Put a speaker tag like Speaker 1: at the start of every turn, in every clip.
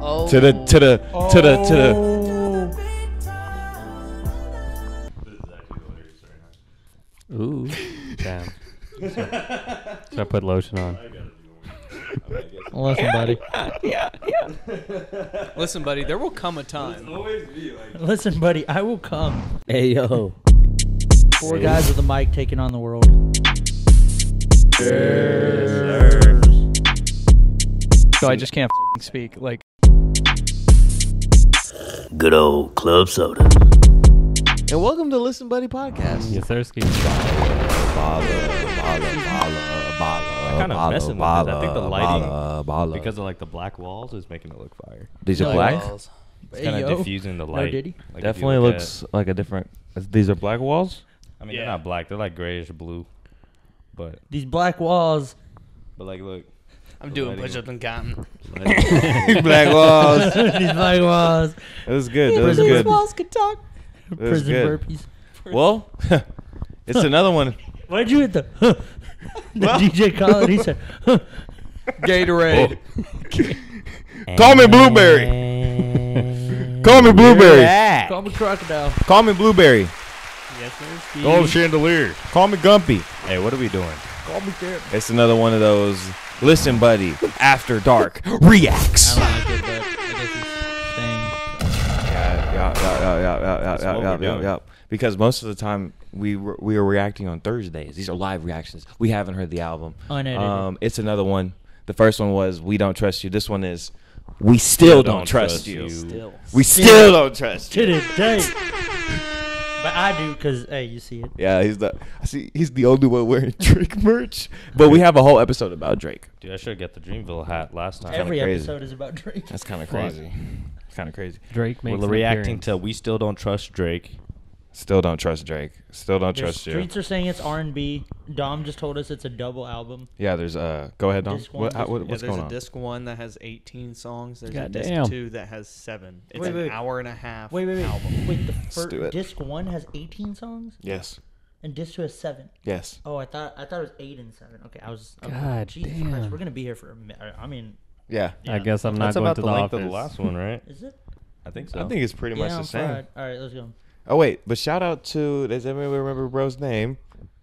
Speaker 1: Oh.
Speaker 2: To the.
Speaker 3: This is actually hilarious right now.
Speaker 4: Ooh, damn. Should I put lotion on?
Speaker 5: Listen, buddy.
Speaker 1: Listen, buddy, there will come a time.
Speaker 3: Always be like.
Speaker 5: Listen, buddy. I will come.
Speaker 6: Hey, yo.
Speaker 5: 4 guys with a mic taking on the world.
Speaker 1: So I just can't speak. Like,
Speaker 6: Good old club soda.
Speaker 2: And welcome to Listen Buddy Podcast.
Speaker 4: Yes, sir.
Speaker 3: I kind of messing with it. I think the lighting, because of like the black walls, is making it look fire.
Speaker 2: These are black?
Speaker 3: It's kind of diffusing the light.
Speaker 5: Diddy?
Speaker 3: Like, if you
Speaker 2: Definitely
Speaker 3: look
Speaker 2: looks like a different. These are black walls?
Speaker 3: I mean, they're not black. They're like grayish blue. But
Speaker 5: These black walls.
Speaker 3: like, look.
Speaker 1: I'm doing push-ups and counting.
Speaker 2: Black walls.
Speaker 5: These black walls.
Speaker 2: It was good. That was
Speaker 5: Prison
Speaker 2: good.
Speaker 5: walls can talk.
Speaker 2: It was
Speaker 5: Prison
Speaker 2: good.
Speaker 5: burpees.
Speaker 2: Well, it's another one.
Speaker 5: Why'd you hit the the DJ call it? He said,
Speaker 1: Gatorade.
Speaker 2: Call me Blueberry. Call me Blueberry.
Speaker 5: call me crocodile.
Speaker 2: Call me Blueberry.
Speaker 1: Yes, sir.
Speaker 3: Gold chandelier.
Speaker 2: Call me Gumpy.
Speaker 3: Hey, what are we doing?
Speaker 5: Call me Derek.
Speaker 2: It's another one of those Listen Buddy After Dark Reacts.
Speaker 5: I don't like it, but I guess he's staying.
Speaker 2: Yeah. Because most of the time we are reacting on Thursdays. These are live reactions. We haven't heard the album.
Speaker 5: Unedited.
Speaker 2: It's another one. The first one was We Don't Trust You. This one is We Still Don't Trust You. We still don't trust you.
Speaker 5: To the day. But I do, because, hey, you see it.
Speaker 2: Yeah, he's the only one wearing Drake merch. But we have a whole episode about Drake.
Speaker 3: Dude, I should get the Dreamville hat last time.
Speaker 5: Every
Speaker 2: crazy.
Speaker 5: episode is about Drake.
Speaker 2: That's kind of crazy. It's kind of crazy.
Speaker 4: Drake makes
Speaker 3: We're
Speaker 4: an
Speaker 3: reacting
Speaker 4: appearance.
Speaker 3: to We Still Don't Trust Drake.
Speaker 2: Still don't trust Drake. Still don't
Speaker 5: The
Speaker 2: trust you.
Speaker 5: Streets are saying it's R&B. Dom just told us it's a double album.
Speaker 2: Yeah, there's go ahead, Dom.
Speaker 5: Disc one, disc
Speaker 2: What's
Speaker 7: There's
Speaker 2: going
Speaker 7: a
Speaker 2: on?
Speaker 7: disc 1 that has 18 songs. There's a
Speaker 4: Goddamn.
Speaker 7: disc 2 that has 7. It's an hour and a half
Speaker 5: Wait.
Speaker 7: album.
Speaker 5: Wait, the
Speaker 2: Let's do it.
Speaker 5: disc 1 has 18 songs?
Speaker 2: Yes.
Speaker 5: And disc 2 has 7.
Speaker 2: Yes.
Speaker 5: Oh, I thought it was 8 and 7. Okay,
Speaker 4: God
Speaker 5: Jesus
Speaker 4: damn.
Speaker 5: Christ, we're gonna be here for a minute. I mean,
Speaker 2: Yeah.
Speaker 4: I guess I'm not
Speaker 3: That's
Speaker 4: going
Speaker 3: about
Speaker 4: to
Speaker 3: the
Speaker 4: the
Speaker 3: length
Speaker 4: office.
Speaker 3: of the last one, right?
Speaker 5: is it?
Speaker 3: I think so.
Speaker 2: I think it's pretty much
Speaker 5: Yeah,
Speaker 2: the
Speaker 5: I'm
Speaker 2: same.
Speaker 5: fried. All right, let's go.
Speaker 2: Oh wait, but shout out to does anybody remember bro's name?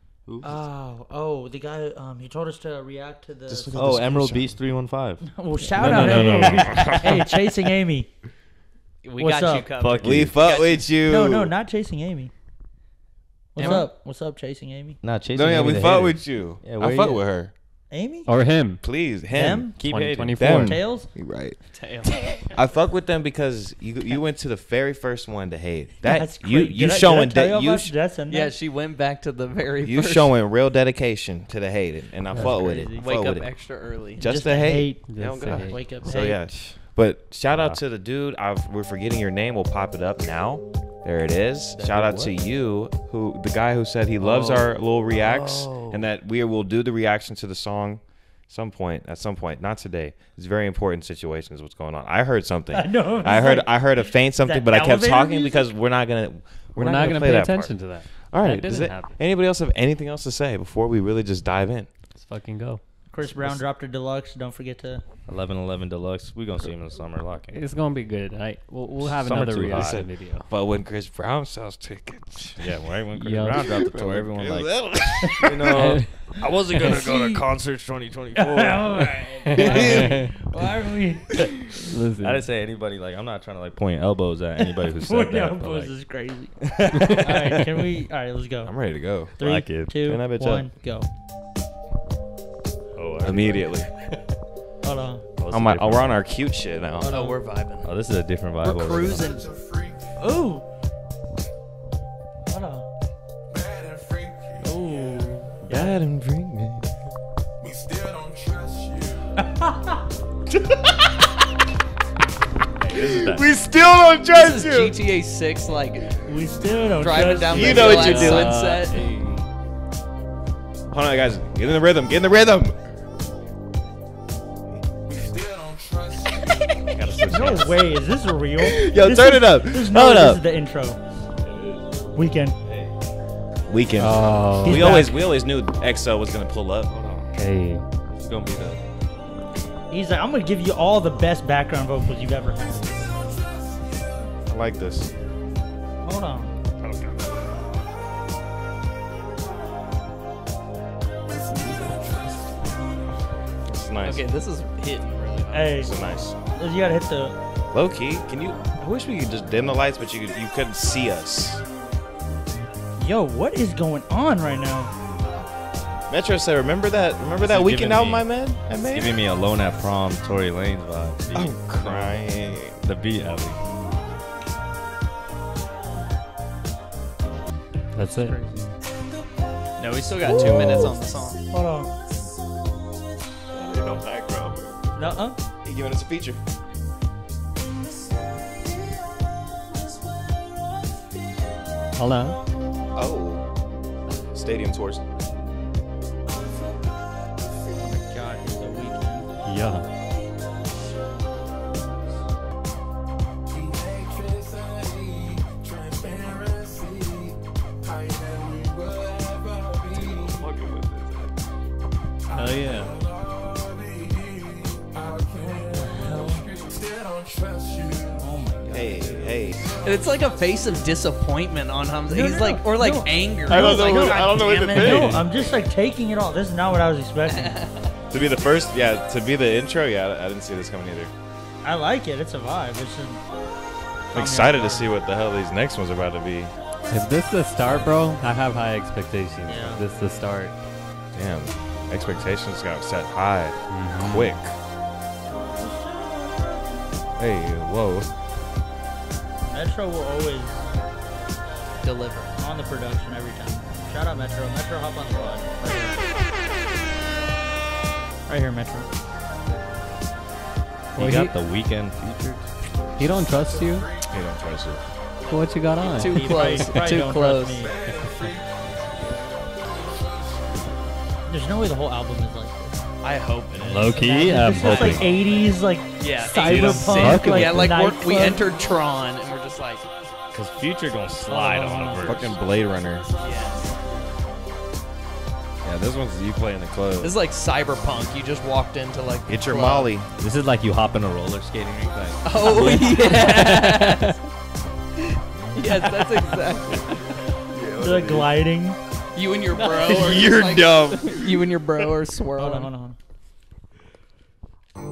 Speaker 5: Oh, the guy. He told us to react to the.
Speaker 2: Just look at
Speaker 3: Oh,
Speaker 2: the
Speaker 3: Emerald
Speaker 2: screenshot.
Speaker 3: Beast 315.
Speaker 5: Well, shout
Speaker 4: No,
Speaker 5: out.
Speaker 4: no, no,
Speaker 5: Hey, Chasing Amy.
Speaker 1: We
Speaker 5: What's
Speaker 1: got you
Speaker 5: up?
Speaker 1: covered.
Speaker 3: Fuck
Speaker 2: We
Speaker 3: you.
Speaker 2: fuck with you.
Speaker 5: No, not Chasing Amy. What's
Speaker 1: Emma?
Speaker 5: up? What's up, Chasing Amy?
Speaker 3: Nah, chasing.
Speaker 2: No, yeah,
Speaker 3: Amy
Speaker 2: we
Speaker 3: the
Speaker 2: fuck
Speaker 3: hater.
Speaker 2: with you.
Speaker 3: Yeah, where
Speaker 2: I
Speaker 3: you
Speaker 2: fuck
Speaker 3: at?
Speaker 2: with her.
Speaker 5: Amy?
Speaker 4: Or him.
Speaker 2: Please, him.
Speaker 5: Them?
Speaker 3: Keep hating.
Speaker 4: 2024.
Speaker 2: Them.
Speaker 5: Tails?
Speaker 2: You right.
Speaker 1: Tail.
Speaker 2: I fuck with them because you went to the very first one to hate.
Speaker 5: That's
Speaker 2: That you
Speaker 5: great.
Speaker 2: you
Speaker 5: Did I
Speaker 2: showing
Speaker 5: tell
Speaker 2: that
Speaker 5: y'all
Speaker 2: you
Speaker 5: about- did I send
Speaker 1: Yeah,
Speaker 5: that?
Speaker 1: she went back to the very
Speaker 2: you
Speaker 1: first.
Speaker 2: showing real dedication to the hating, and I
Speaker 5: That's
Speaker 2: fuck with it.
Speaker 5: crazy.
Speaker 2: Fuck
Speaker 1: Wake
Speaker 2: with
Speaker 1: up
Speaker 2: it.
Speaker 1: extra early.
Speaker 2: Just
Speaker 5: to
Speaker 2: to hate.
Speaker 4: Just
Speaker 2: Oh,
Speaker 4: to
Speaker 2: God.
Speaker 4: hate.
Speaker 5: Wake up.
Speaker 2: So
Speaker 5: hey.
Speaker 2: yeah, but shout out to the dude. We're forgetting your name. We'll pop it up now. There it is. Shout out to you, the guy who said he loves our little reacts, and that we will do the reaction to the song at some point, not today. It's very important situation is what's going on. I heard something.
Speaker 5: I know.
Speaker 2: I heard a faint something,
Speaker 5: that
Speaker 2: but I kept
Speaker 5: elevator
Speaker 2: talking
Speaker 5: music?
Speaker 2: because we're not gonna
Speaker 4: Pay
Speaker 2: play that
Speaker 4: attention
Speaker 2: part.
Speaker 4: to that.
Speaker 2: All right.
Speaker 4: That
Speaker 2: Does
Speaker 4: didn't happen.
Speaker 2: anybody else have anything else to say before we really just dive in?
Speaker 4: Let's fucking go.
Speaker 5: Chris Brown dropped a deluxe. Don't forget to.
Speaker 3: 1111 Deluxe. We gonna see him in the summer. Lock in.
Speaker 4: It's going to be good. We'll have
Speaker 3: Summer
Speaker 4: another
Speaker 3: too
Speaker 4: reaction
Speaker 3: hot.
Speaker 4: video.
Speaker 2: But when Chris Brown sells tickets,
Speaker 3: Yeah, right when Chris
Speaker 4: Yo.
Speaker 3: Brown dropped the tour, everyone like,
Speaker 2: you know.
Speaker 3: I wasn't gonna go to concerts 2024.
Speaker 5: Why are we?
Speaker 4: Listen.
Speaker 3: I didn't say anybody like. I'm not trying to like point elbows at anybody who said
Speaker 5: Point
Speaker 3: that.
Speaker 5: down
Speaker 3: but,
Speaker 5: pose
Speaker 3: like,
Speaker 5: is crazy. All right, can we? All right, let's go.
Speaker 2: I'm ready to go.
Speaker 5: 3,
Speaker 3: Like it.
Speaker 5: 2,
Speaker 2: Turn that bitch
Speaker 5: 1, go.
Speaker 3: oh,
Speaker 2: Immediately.
Speaker 5: Hold on.
Speaker 2: We're on our cute shit now.
Speaker 1: Oh, we're vibing.
Speaker 3: Oh, this is a different vibe.
Speaker 1: We're
Speaker 3: over
Speaker 1: cruising.
Speaker 5: Ooh. Hold on. Ooh.
Speaker 2: God and bring me.
Speaker 8: We still don't trust you.
Speaker 2: We still don't trust
Speaker 1: This is GTA 6, like
Speaker 5: We still don't
Speaker 1: driving
Speaker 5: trust
Speaker 1: down
Speaker 5: you.
Speaker 1: the
Speaker 2: You know
Speaker 1: hill
Speaker 2: what you're
Speaker 1: at
Speaker 2: doing.
Speaker 1: sunset.
Speaker 2: Hold on, guys. Get in the rhythm. Get in the rhythm.
Speaker 8: We still don't trust you.
Speaker 5: No way. Is this real?
Speaker 2: Yo,
Speaker 5: This
Speaker 2: turn
Speaker 5: is-
Speaker 2: it up.
Speaker 5: There's no
Speaker 2: Hold
Speaker 5: way
Speaker 2: up.
Speaker 5: this is the intro. Weekend.
Speaker 2: Weekend.
Speaker 4: Oh,
Speaker 5: He's
Speaker 2: we
Speaker 5: back.
Speaker 2: always knew EXO was gonna pull up.
Speaker 3: Hold on.
Speaker 4: hey.
Speaker 3: It's gonna be the.
Speaker 5: He's like, I'm gonna give you all the best background vocals you've ever had.
Speaker 2: I like this.
Speaker 5: Hold on.
Speaker 2: It's nice.
Speaker 1: Okay, this is hitting really hard.
Speaker 5: Hey,
Speaker 2: It's nice.
Speaker 5: you gotta hit the.
Speaker 2: Low key, can you? I wish we could just dim the lights, but you couldn't see us.
Speaker 5: Yo, what is going on right now?
Speaker 2: Metro said, "Remember that? Remember that
Speaker 3: is
Speaker 2: weekend
Speaker 3: giving
Speaker 2: album
Speaker 3: me-
Speaker 2: I made?
Speaker 3: It's giving me Alone at Prom, Tory Lanez vibe.
Speaker 2: I'm crying.
Speaker 3: The beat, at least.
Speaker 4: That's it.
Speaker 7: No, we still got 2 minutes on the song.
Speaker 5: Hold on.
Speaker 2: No background.
Speaker 5: Nuh-uh.
Speaker 2: He giving us a feature.
Speaker 4: Hold on.
Speaker 2: Oh, stadium tours.
Speaker 5: God, it's the weekend.
Speaker 4: Yeah.
Speaker 3: Hell yeah.
Speaker 2: Hey.
Speaker 1: And it's like a face of disappointment on him. He's
Speaker 5: no,
Speaker 1: like, or like
Speaker 5: no.
Speaker 1: anger.
Speaker 2: I don't
Speaker 1: He's
Speaker 2: know
Speaker 1: like,
Speaker 2: what-
Speaker 1: "God
Speaker 2: I don't know what
Speaker 1: damn
Speaker 2: to
Speaker 1: it."
Speaker 2: think.
Speaker 5: No, I'm just like taking it all. This is not what I was expecting.
Speaker 2: To be the first, yeah, to be the intro, yeah, I didn't see this coming either.
Speaker 5: I like it. It's a vibe. It's just.
Speaker 2: I'm excited to see what the hell these next ones are about to be.
Speaker 4: Is this the start, bro? I have high expectations.
Speaker 5: Yeah.
Speaker 4: This the start.
Speaker 2: Damn, expectations got set high, quick. Hey, whoa.
Speaker 5: Metro will always
Speaker 1: Deliver.
Speaker 5: on the production every time. Shout out Metro. Metro, hop on the pod. Right here, Metro.
Speaker 3: You
Speaker 4: Well,
Speaker 3: got the weekend featured.
Speaker 4: He don't trust you?
Speaker 2: He don't trust it.
Speaker 4: What you got on?
Speaker 1: Too
Speaker 5: He
Speaker 1: close.
Speaker 5: probably
Speaker 1: Too
Speaker 5: don't
Speaker 1: close.
Speaker 5: trust me. There's no way the whole album is like this.
Speaker 7: I hope it is.
Speaker 3: Low key, I'm
Speaker 5: It's just like
Speaker 3: hoping.
Speaker 5: 80s, like
Speaker 7: Yeah,
Speaker 5: cyberpunk, like
Speaker 1: yeah, like we
Speaker 5: nightclub.
Speaker 1: entered Tron and we're just like,
Speaker 3: Because Future gonna slide on a verse.
Speaker 2: Fucking Blade Runner.
Speaker 7: yes.
Speaker 2: Yeah, this one's you playing the club.
Speaker 1: this is like cyberpunk. You just walked into like. the
Speaker 2: Get your
Speaker 1: club.
Speaker 2: Molly.
Speaker 3: This is like you hop in a roller skating rink. Like,
Speaker 1: Oh yes. Yes, that's exactly.
Speaker 5: They're like gliding.
Speaker 1: You and your bro. Are just
Speaker 2: You're
Speaker 1: like,
Speaker 2: dumb.
Speaker 1: You and your bro are
Speaker 5: Hold
Speaker 1: swirling.
Speaker 5: on, hold on, hold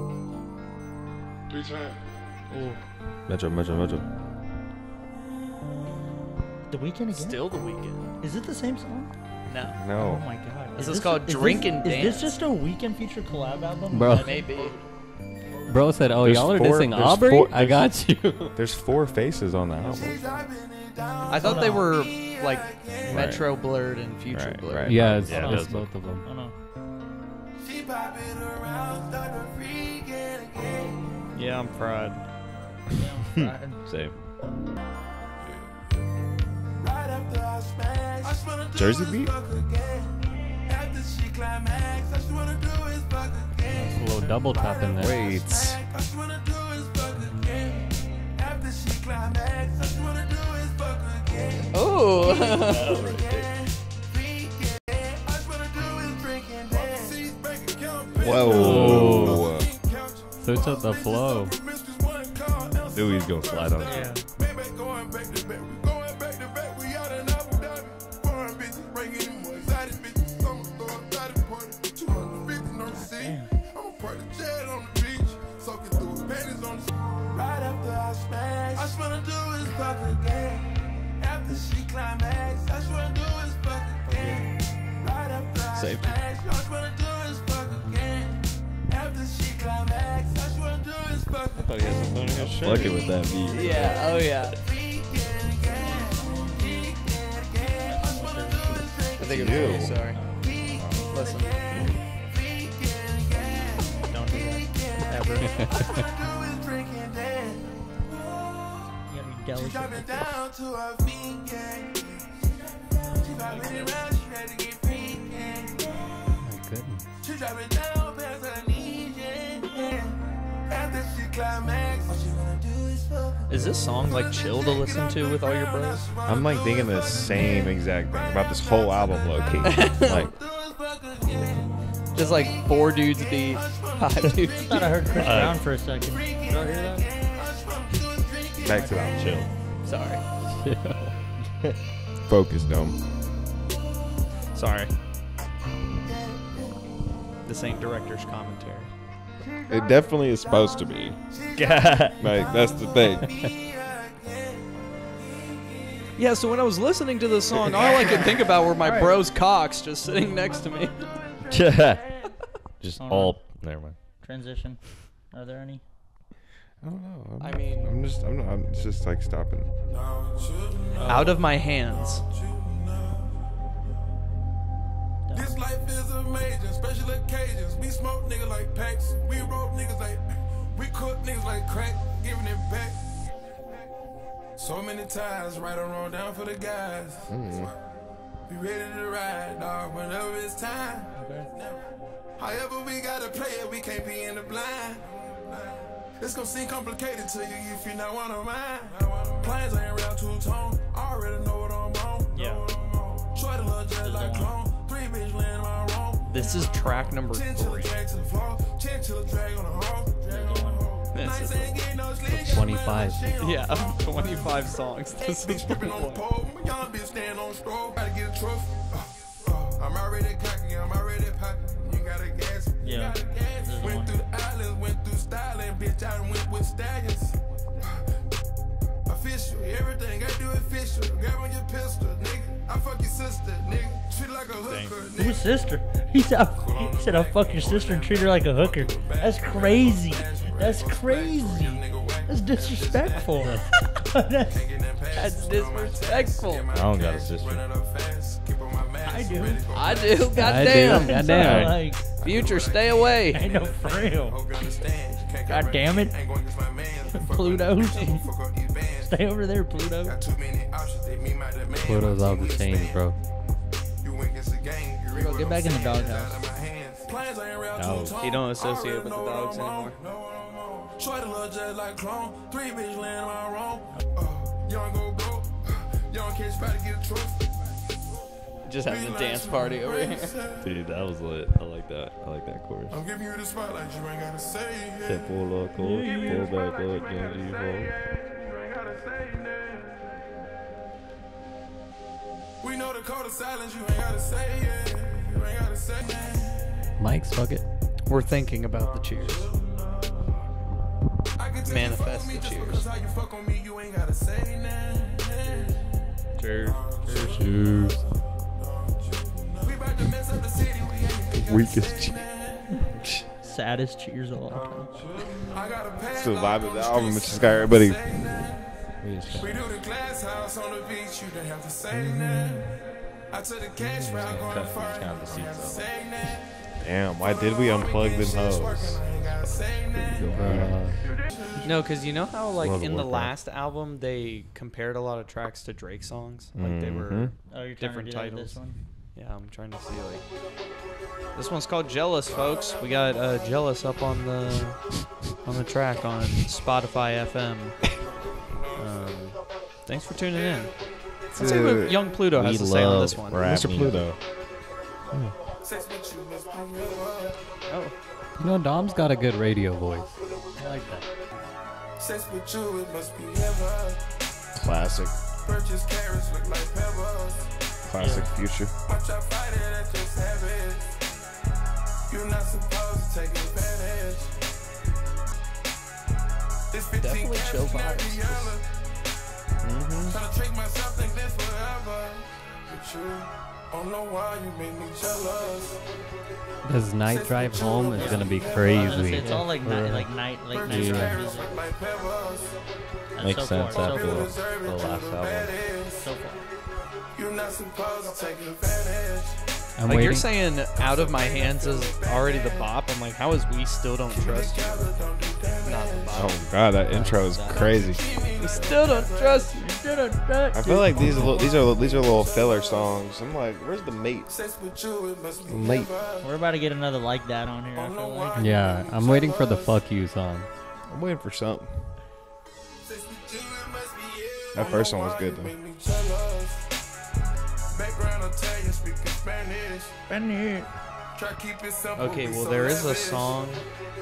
Speaker 5: on.
Speaker 2: Metro.
Speaker 5: The Weekend again?
Speaker 1: Still the weekend.
Speaker 5: Is it the same song?
Speaker 1: No.
Speaker 5: Oh
Speaker 2: No.
Speaker 5: my god.
Speaker 1: This is called Drink and
Speaker 5: Is
Speaker 1: Dance.
Speaker 5: this just a Weekend feature collab album?
Speaker 4: Bro.
Speaker 1: Maybe.
Speaker 4: Bro said, "Oh,
Speaker 2: There's
Speaker 4: y'all are
Speaker 2: four-
Speaker 4: dissing
Speaker 2: there's
Speaker 4: Aubrey?
Speaker 2: four-
Speaker 4: I got you."
Speaker 2: There's 4 faces on the album.
Speaker 1: I thought they were like Metro blurred and Future
Speaker 2: Right,
Speaker 1: blurred.
Speaker 2: right.
Speaker 4: Yeah, it's,
Speaker 3: Yeah,
Speaker 4: it's
Speaker 3: those
Speaker 4: both of them.
Speaker 5: Oh no.
Speaker 7: Yeah, I'm fried.
Speaker 3: same.
Speaker 2: Jersey beat?
Speaker 4: A little double tap in there.
Speaker 2: Wait.
Speaker 1: Oh.
Speaker 2: Whoa.
Speaker 4: Switch up the flow.
Speaker 3: Dude, he's gonna slide on.
Speaker 5: Yeah.
Speaker 3: Safe. Fucking with that beat.
Speaker 1: Yeah. Oh yeah. I think it's
Speaker 2: You.
Speaker 1: me. Sorry. Listen.
Speaker 5: Don't do that. Ever. You gotta be delicate. with this.
Speaker 4: My goodness.
Speaker 1: Is this song like chill to listen to with all your bros?
Speaker 2: I'm like thinking the same exact thing about this whole album, low key. Like,
Speaker 1: Just like 4 dudes beat. God, dude.
Speaker 5: I thought I heard Chris Brown for a second. Did y'all hear that?
Speaker 2: Back to that.
Speaker 3: Chill.
Speaker 1: Sorry.
Speaker 2: Focus, Dome.
Speaker 1: Sorry. This ain't director's commentary.
Speaker 2: It definitely is supposed to be. Like, that's the thing.
Speaker 1: Yeah, so when I was listening to the song, all I could think about were my bro's cocks just sitting next to me.
Speaker 3: Just
Speaker 5: Hold
Speaker 3: all. Never mind.
Speaker 5: Transition. Are there any?
Speaker 2: I don't know.
Speaker 1: I mean,
Speaker 2: I'm just like stopping.
Speaker 1: out of my hands.
Speaker 8: This life is amazing, special occasions. We smoke niggas like packs. We roll niggas like. We cook niggas like crack, giving it back. So many times, right or wrong, down for the guys. We ready to ride, dog, whenever it's time. However, we gotta play it, we can't be in the blind. It's gonna seem complicated to you if you not wanna mind. Plans ain't real two-tone, I already know what I'm on.
Speaker 1: Yeah.
Speaker 8: Try to look just like clone. 3 bitch land my wrong.
Speaker 1: This is track number 3.
Speaker 8: Chinchilla drag to the floor. Chinchilla drag on the hole.
Speaker 1: This is
Speaker 4: 25.
Speaker 1: yeah, 25 songs. This is the
Speaker 8: Stripping on the
Speaker 1: one.
Speaker 8: pole. Young bitch stand on stroke. Gotta get a trophy. I'm already cocky. I'm already popping. You gotta gas. You
Speaker 5: Yeah.
Speaker 8: gotta gas. Went through the islands. Went through styling. Bitch, I done went with stallions. Official. Everything I do official. Grab on your pistol, nigga. I fuck your sister, nigga. Treat like a hooker, nigga.
Speaker 5: Whose sister? He said I'll fuck your sister and treat her like a hooker. That's crazy. That's crazy. That's disrespectful.
Speaker 1: That's disrespectful.
Speaker 3: I don't got a sister.
Speaker 5: I do.
Speaker 1: I do. Goddamn.
Speaker 4: Goddamn.
Speaker 5: Like,
Speaker 1: Future, stay away.
Speaker 5: I know for real. God damn it. Pluto. Stay over there, Pluto.
Speaker 4: Pluto's all the same, bro.
Speaker 5: Bro, get back in the doghouse.
Speaker 3: No.
Speaker 1: You don't associate with the dogs anymore.
Speaker 8: Try to look just like clone. 3 bitch land my wrong. Young go broke. Young kids try to get a trophy.
Speaker 1: Just having a dance party over here.
Speaker 3: Dude, that was lit. I like that. I like that chorus.
Speaker 8: I'm giving you the spotlight, you ain't gotta say it.
Speaker 3: Say pull up, pull back up, Genji,
Speaker 8: You ain't gotta say that. We know the code of silence, you ain't gotta say it. You ain't gotta say that.
Speaker 4: Mike's, fuck it.
Speaker 1: We're thinking about the cheers.
Speaker 8: I can tell
Speaker 1: Manifest
Speaker 8: you fuck on me
Speaker 1: the
Speaker 8: just
Speaker 1: cheers.
Speaker 8: because how you fuck on me, you ain't gotta say that.
Speaker 3: Cheers.
Speaker 4: Cheers.
Speaker 8: We about to mess up the city, we ain't
Speaker 2: Weakest.
Speaker 5: Saddest cheers of all time.
Speaker 8: I got a pass.
Speaker 2: It's the vibe of the album. It's just got everybody.
Speaker 8: We do the glass house on the beach, you didn't have to say that. I took the cash route going
Speaker 3: cut
Speaker 8: far,
Speaker 3: these kind of
Speaker 8: you
Speaker 3: seats
Speaker 8: ain't gotta
Speaker 3: out.
Speaker 8: say that.
Speaker 2: Damn, why did we unplug them hoes?
Speaker 1: No, because you know how, like,
Speaker 3: Love the
Speaker 1: in the
Speaker 3: work,
Speaker 1: last album, they compared a lot of tracks to Drake songs? Like, they were
Speaker 5: Oh, you're trying
Speaker 1: different
Speaker 5: to do that with
Speaker 1: titles.
Speaker 5: this one?
Speaker 1: Yeah, I'm trying to see, like... This one's called Jealous, folks. We got Jealous up on the track on Spotify FM. Thanks for tuning in. Let's see what Young Pluto has to say on this one.
Speaker 2: Mr. Pluto.
Speaker 1: Oh.
Speaker 4: You know, Dom's got a good radio voice.
Speaker 5: I like that.
Speaker 8: Sex with you, it must be heaven.
Speaker 2: Classic.
Speaker 8: Purchase carrots look like pebbles.
Speaker 2: Classic Future.
Speaker 8: Watch out, fight it, that's just habit. You're not supposed to take advantage. This 15
Speaker 1: Definitely chill vibes.
Speaker 8: Trying to trick myself, think this forever. But you don't know why you made me jealous.
Speaker 4: His night drive home is gonna be
Speaker 5: I was gonna say,
Speaker 4: crazy.
Speaker 5: it's all like night, late night
Speaker 8: Purchase
Speaker 5: music.
Speaker 8: carrots look like pebbles.
Speaker 5: That's
Speaker 3: Makes
Speaker 5: so
Speaker 3: sense
Speaker 5: far,
Speaker 3: after
Speaker 5: so far.
Speaker 3: the last album.
Speaker 5: So far.
Speaker 8: You're not supposed to take advantage.
Speaker 4: I'm
Speaker 1: Like, you're
Speaker 4: waiting.
Speaker 1: saying Out of My Hands is already the bop. I'm like, how is We Still Don't Trust You? Not the bop.
Speaker 2: Oh god, that intro is crazy.
Speaker 1: We still don't trust you.
Speaker 2: I feel like these are little filler songs. I'm like, where's the mate?
Speaker 8: Sex with you, it must be
Speaker 2: Mate.
Speaker 5: We're about to get another like that on here, I feel like.
Speaker 4: Yeah, I'm waiting for the fuck you song.
Speaker 2: I'm waiting for something. That first one was good though.
Speaker 1: Okay, well, there is a song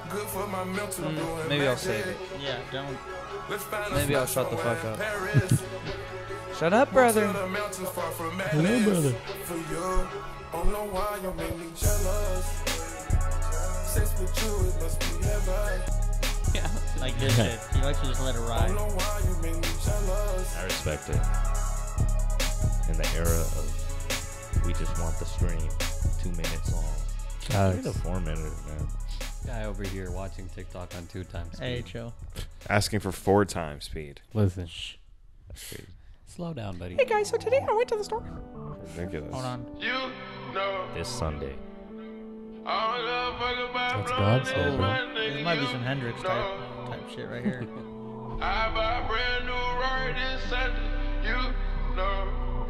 Speaker 8: good for my mental.
Speaker 1: Maybe I'll save it.
Speaker 5: Yeah, don't.
Speaker 1: Maybe I'll shut the fuck up. Shut up, brother.
Speaker 5: Hello, brother.
Speaker 8: For you, don't know why you make me jealous. Sex with you, it must be heaven.
Speaker 1: Yeah.
Speaker 5: Like this shit. He likes to just let it ride.
Speaker 8: Don't know why you make me jealous.
Speaker 3: I respect it. In the era of we just want the stream 2 minutes long. Look at the 4 minutes, man.
Speaker 4: Guy over here watching TikTok on 2 times speed.
Speaker 5: Hey, chill.
Speaker 2: Asking for 4 times speed.
Speaker 4: Listen.
Speaker 2: That's crazy.
Speaker 4: Slow down, buddy.
Speaker 1: Hey guys, so today I went to the store.
Speaker 2: Ridiculous.
Speaker 5: Hold on.
Speaker 8: You know,
Speaker 3: This Sunday.
Speaker 8: I don't give a fuck about
Speaker 4: What's God say, bro?
Speaker 5: This might be some Hendrix type shit right here.
Speaker 8: I buy a brand new Rory this Sunday. You know.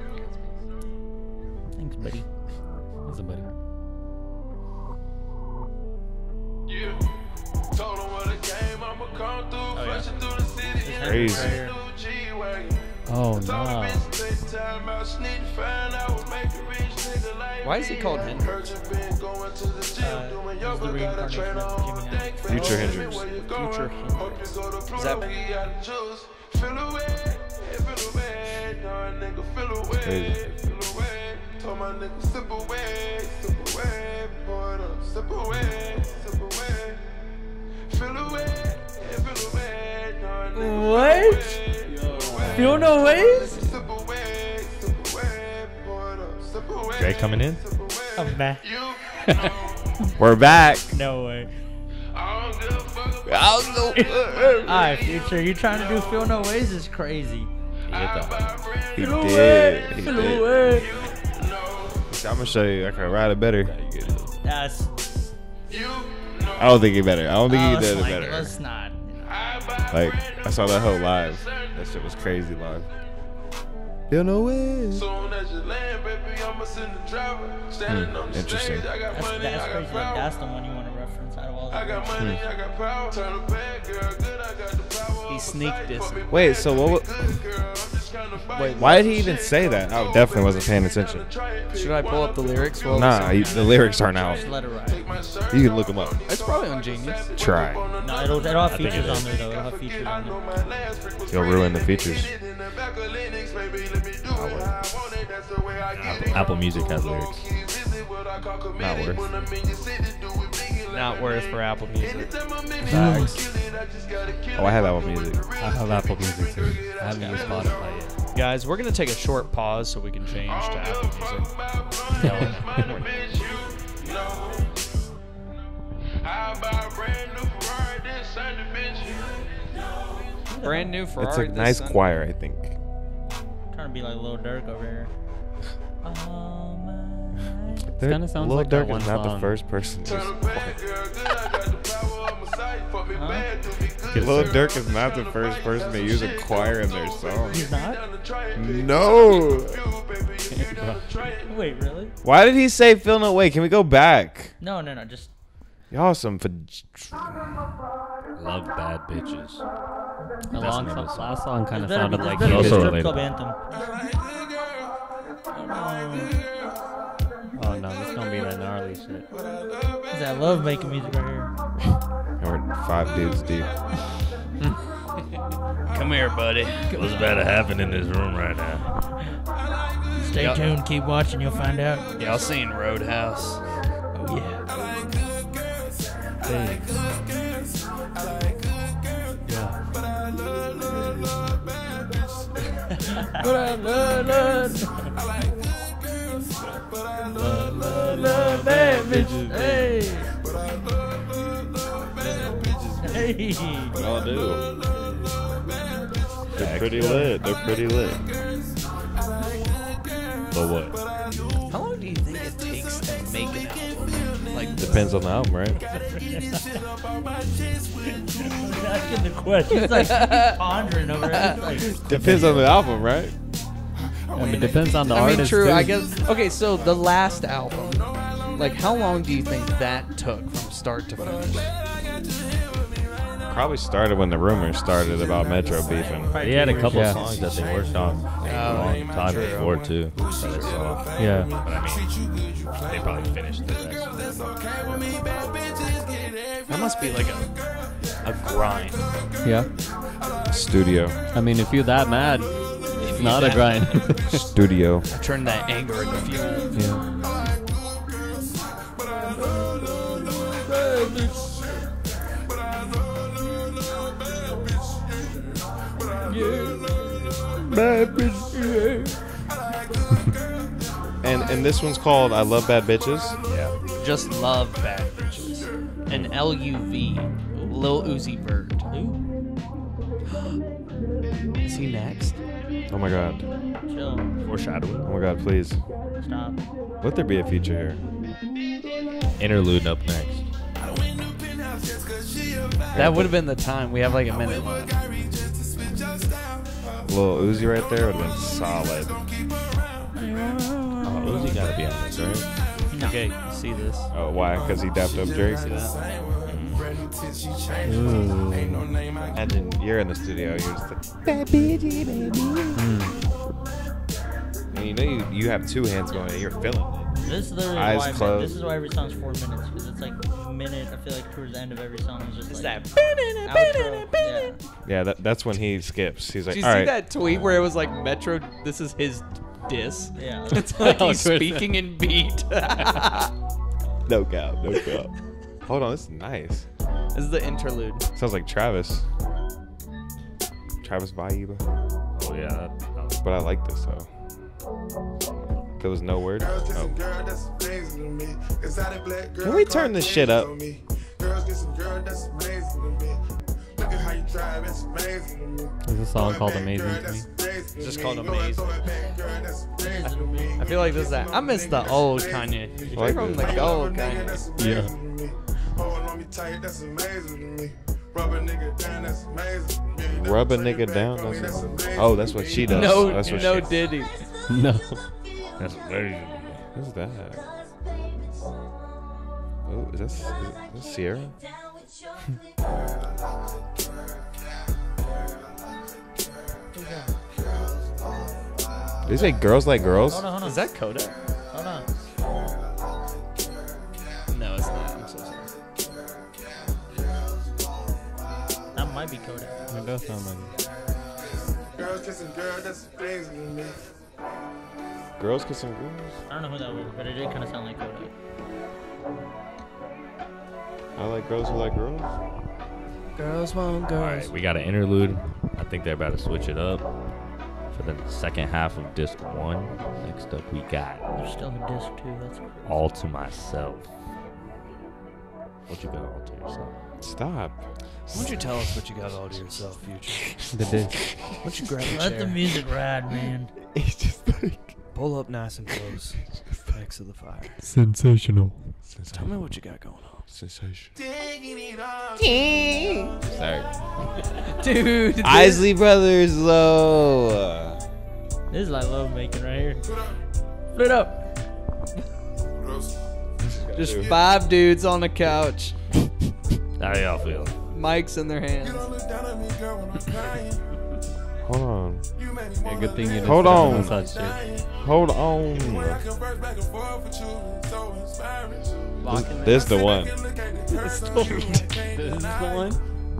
Speaker 5: Thanks, buddy.
Speaker 4: Listen, buddy.
Speaker 8: You told him what a game I'ma come through, flashing through the city.
Speaker 2: Crazy.
Speaker 8: New G-Wagon.
Speaker 4: Oh,
Speaker 8: Told
Speaker 4: no.
Speaker 8: a bitch to take time out, sneak, find out what make a rich nigga like
Speaker 1: Why is he
Speaker 8: me.
Speaker 1: called Hendrix?
Speaker 8: Heard you been going to the gym, doing
Speaker 5: he's
Speaker 8: yoga,
Speaker 5: the
Speaker 8: got a
Speaker 5: reincarnation
Speaker 8: trainer
Speaker 5: of
Speaker 8: on
Speaker 5: Jimmy
Speaker 8: deck.
Speaker 2: Future Hendrix.
Speaker 8: Where you going?
Speaker 1: Future
Speaker 8: Hope you go to
Speaker 1: Is
Speaker 8: Pluto,
Speaker 1: that-
Speaker 8: he got the juice. Feel away, feel away, no nigga feel away, feel away. Told my nigga sip away, pour it up, sip away, sip away. Feel away, feel away, no nigga
Speaker 5: What? Feel no ways?
Speaker 8: sip away, pour it up, sip away.
Speaker 3: Drake coming in?
Speaker 5: I'm back.
Speaker 8: You
Speaker 2: We're back.
Speaker 5: No way.
Speaker 8: I don't give a fuck about
Speaker 2: I'll go.
Speaker 5: Alright, Future, you trying to do Feel No Ways is crazy.
Speaker 2: He
Speaker 5: Feel
Speaker 2: did.
Speaker 5: away,
Speaker 2: He
Speaker 5: feel
Speaker 2: did.
Speaker 5: away.
Speaker 2: I'm gonna show you. I can ride it better.
Speaker 5: That's.
Speaker 2: I don't think he better. I don't think he
Speaker 5: let's
Speaker 2: did it
Speaker 5: like,
Speaker 2: better.
Speaker 5: let's not.
Speaker 2: Like I saw that whole live. That shit was crazy live. Feel no way.
Speaker 8: Soon as you land, baby, I'ma send the driver. Standing on the
Speaker 2: Interesting.
Speaker 8: stage, I got money,
Speaker 5: That's
Speaker 8: I
Speaker 5: crazy.
Speaker 8: got
Speaker 5: Like,
Speaker 8: power.
Speaker 5: that's the one you want to reference out of all
Speaker 8: I
Speaker 5: the
Speaker 8: got money, I got power. Turn a bad girl good, I got the power.
Speaker 1: He sneak dissing.
Speaker 2: Wait, so what?
Speaker 1: Wait,
Speaker 2: Why did he even say that? I definitely wasn't paying attention.
Speaker 1: should I pull up the lyrics? While
Speaker 2: Nah, the lyrics aren't out.
Speaker 5: Just let it ride.
Speaker 2: You can look them up.
Speaker 1: It's probably on Genius.
Speaker 2: Try.
Speaker 5: No, it'll have
Speaker 3: think
Speaker 5: features
Speaker 3: it
Speaker 5: on
Speaker 3: is.
Speaker 5: there though. It'll have features on there.
Speaker 2: You'll ruin the features.
Speaker 3: Apple Music has lyrics.
Speaker 2: Not worth.
Speaker 1: Not worth for Apple Music.
Speaker 2: Oh, I have Apple Music.
Speaker 4: I have Apple Music too. I haven't used Spotify yet.
Speaker 1: Guys, we're gonna take a short pause so we can change to Apple Music. Brand new Ferrari.
Speaker 2: It's a
Speaker 1: this
Speaker 2: nice
Speaker 1: Sunday.
Speaker 2: choir, I think.
Speaker 5: Trying to be like Lil Durk over here.
Speaker 4: kinda sounds
Speaker 2: Lil
Speaker 4: like that
Speaker 2: Durk
Speaker 4: one
Speaker 2: is not the
Speaker 4: song.
Speaker 2: first person to use a choir.
Speaker 5: Huh?
Speaker 2: Lil Durk is not the first person to use a choir in their song.
Speaker 5: He's not?
Speaker 2: No.
Speaker 5: Wait, really?
Speaker 2: Why did he say "Feel No Way"? Can we go back?
Speaker 5: No, just.
Speaker 2: Y'all some.
Speaker 3: Love bad bitches.
Speaker 4: The last song kind of
Speaker 5: Better be,
Speaker 4: sounded like
Speaker 5: better be
Speaker 3: also
Speaker 5: the strip
Speaker 3: related.
Speaker 5: club anthem.
Speaker 4: Oh no, this gonna be that gnarly shit.
Speaker 5: Cause I love making music right here.
Speaker 2: We're 5 dudes deep.
Speaker 1: Come here, buddy.
Speaker 3: What's about to happen in this room right now?
Speaker 5: Stay
Speaker 1: Yep.
Speaker 5: tuned, keep watching, you'll find out.
Speaker 1: Y'all seen Roadhouse?
Speaker 5: Oh yeah. But I love bad bitches. Hey. Hey.
Speaker 2: Y'all do. They're pretty lit. They're pretty lit.
Speaker 3: But what?
Speaker 1: How long do you think it takes to make an album? Like,
Speaker 2: Depends on the album, right?
Speaker 5: Asking the question. He's like he's pondering over it. It's like,
Speaker 2: Depends on the album, right?
Speaker 4: I mean, it depends on the
Speaker 1: I mean,
Speaker 4: artist.
Speaker 1: true.
Speaker 4: too.
Speaker 1: I guess. Okay, so the last album, like, how long do you think that took from start to finish?
Speaker 2: Probably started when the rumors started about Metro beefing.
Speaker 3: He had a couple
Speaker 4: Yeah.
Speaker 3: songs that they worked on a long time before too. That I saw.
Speaker 4: Yeah.
Speaker 3: But I mean, they probably finished the rest.
Speaker 2: How
Speaker 1: must be like a grind.
Speaker 4: Yeah.
Speaker 2: Studio.
Speaker 4: I mean, if you're that mad, it's not a grind.
Speaker 2: Studio.
Speaker 1: Turn that anger into fuel.
Speaker 4: Yeah.
Speaker 2: And this one's called I Love Bad Bitches.
Speaker 1: Yeah. Just love bad bitches. And LUV. Lil Uzi Vert. Is he next?
Speaker 2: Oh my god.
Speaker 5: Chill.
Speaker 3: Foreshadowing.
Speaker 2: Oh my god, please.
Speaker 5: Stop.
Speaker 2: Let there be a feature here.
Speaker 3: Interlude up next.
Speaker 1: That would have been the time. We have like a minute left.
Speaker 2: Lil Uzi right there would have been solid.
Speaker 3: Oh, Uzi gotta be on this, right?
Speaker 1: Okay, you see this?
Speaker 2: Oh, why? Because he dapped up Drake?
Speaker 1: See that?
Speaker 2: Imagine you're in the studio, you're just like, bad bitchy, baby. And you know you have two hands going and you're feeling it.
Speaker 5: This is literally
Speaker 2: Eyes
Speaker 5: why
Speaker 2: closed.
Speaker 5: this is why every song's 4 minutes, because it's like a minute. I feel like towards the end of every song is just
Speaker 1: It's
Speaker 5: like
Speaker 1: that.
Speaker 5: outro. Yeah.
Speaker 2: Yeah, that's when he skips. He's like,
Speaker 1: Did you
Speaker 2: all
Speaker 1: see
Speaker 2: right.
Speaker 1: that tweet where it was like Metro? This is his diss.
Speaker 5: Yeah.
Speaker 1: It's like
Speaker 4: Oh,
Speaker 1: he's
Speaker 4: Twitter.
Speaker 1: speaking in beat.
Speaker 2: No cap, no cap. Hold on, this is nice.
Speaker 1: This is the interlude.
Speaker 2: Sounds like Travis. Travis vibe.
Speaker 3: Oh yeah.
Speaker 2: But I like this though. There was no word. Oh. Can we turn this shit up?
Speaker 4: There's a song called Amazing to me.
Speaker 1: It's just called Amazing. I feel like this is that. I miss the old Kanye.
Speaker 2: Like
Speaker 1: From
Speaker 2: this.
Speaker 1: the gold Kanye.
Speaker 4: Yeah.
Speaker 2: Rub a nigga down. Oh, that's what she does.
Speaker 1: No,
Speaker 2: that's what
Speaker 1: no
Speaker 2: she,
Speaker 1: Diddy.
Speaker 4: No.
Speaker 3: That's very.
Speaker 2: Who's that? Oh, is this Sierra? Did you say girls like girls?
Speaker 5: Hold on, hold on.
Speaker 1: Is that Kodak?
Speaker 5: Hold on.
Speaker 1: No, it's not. I'm so sorry.
Speaker 5: That might be Kodak.
Speaker 4: It does sound like it.
Speaker 2: Girls kissing girls?
Speaker 5: I don't know who that was, but it did kind of sound like Kodak.
Speaker 2: I like girls who like girls.
Speaker 1: Girls won't
Speaker 3: All
Speaker 1: girls.
Speaker 3: right, we got an interlude. I think they're about to switch it up for the second half of disc 1. Next up, we got
Speaker 5: There's still a disc too. That's crazy.
Speaker 3: All to Myself. What you got all to yourself?
Speaker 2: Stop.
Speaker 1: Why don't you tell us what you got all to yourself, Future?
Speaker 4: The disc.
Speaker 1: Why don't you grab a
Speaker 5: Let the
Speaker 1: chair,
Speaker 5: music ride, man.
Speaker 2: He's just like
Speaker 1: pull up nice and close next to the fire.
Speaker 4: Sensational.
Speaker 1: Tell me what you got going on.
Speaker 2: sensation.
Speaker 3: Sorry.
Speaker 1: Dude.
Speaker 2: Isley Brothers low.
Speaker 5: This is like love making right here. Split up.
Speaker 1: Just 5 dudes on the couch.
Speaker 3: How y'all feel?
Speaker 1: Mics in their hands.
Speaker 2: Hold on.
Speaker 4: Yeah, good thing you didn't
Speaker 2: Hold
Speaker 4: sit
Speaker 2: on.
Speaker 4: the massage chair.
Speaker 2: Hold on.
Speaker 1: Locking
Speaker 2: This the one.
Speaker 1: This is the one.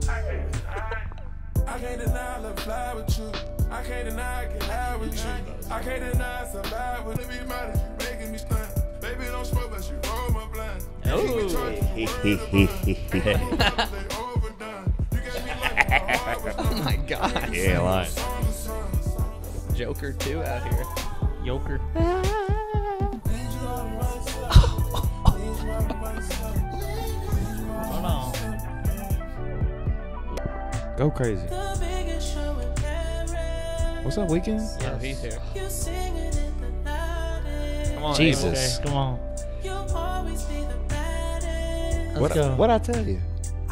Speaker 8: I can't deny love fly with you. I can't deny I can lie with you. I can't deny survive with you. Making me stunt. Baby don't smoke, but she roll my blind.
Speaker 1: Oh my god.
Speaker 3: Yeah, lying.
Speaker 1: Joker 2 out here.
Speaker 5: Joker. Hold on.
Speaker 2: Go crazy. What's up, Weekend?
Speaker 1: Yeah, he's here. Come on,
Speaker 2: Jesus.
Speaker 5: Okay, come on. Let's go.
Speaker 2: What I tell you?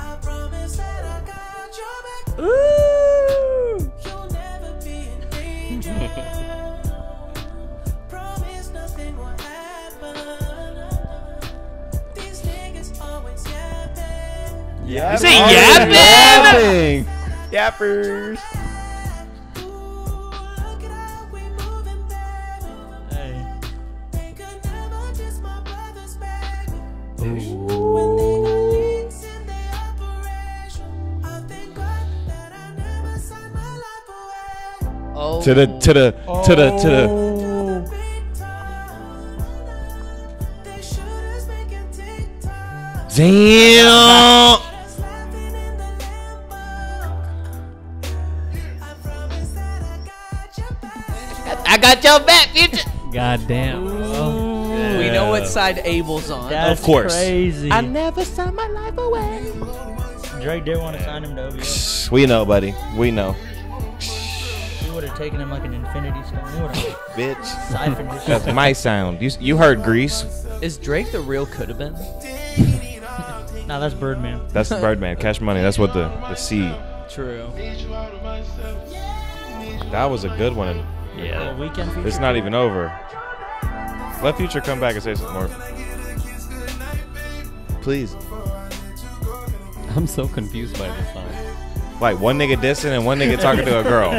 Speaker 2: Yeah.
Speaker 3: You say yapping?
Speaker 2: Yappers.
Speaker 5: Hey.
Speaker 7: Oh.
Speaker 2: To the. Damn.
Speaker 7: I got your back, Future.
Speaker 4: God damn.
Speaker 7: We know what side Abel's on.
Speaker 5: That's
Speaker 2: Of course.
Speaker 5: crazy.
Speaker 7: I never signed my life away.
Speaker 5: Drake did want to sign him to OVO.
Speaker 2: We know, buddy. We know.
Speaker 5: He would have taken him like an infinity stone. He would have
Speaker 2: Bitch.
Speaker 5: siphoned his
Speaker 2: That's my sound. You heard Grease.
Speaker 7: Is Drake the real could have been?
Speaker 5: Nah, that's Birdman.
Speaker 2: That's Birdman. Cash Money. That's what the C.
Speaker 7: True.
Speaker 2: That was a good one.
Speaker 5: Yeah. Weekend Future.
Speaker 2: It's not even over. Let Future come back and say something more. Please.
Speaker 4: I'm so confused by this song.
Speaker 2: Like one nigga dissing and one nigga talking to a girl.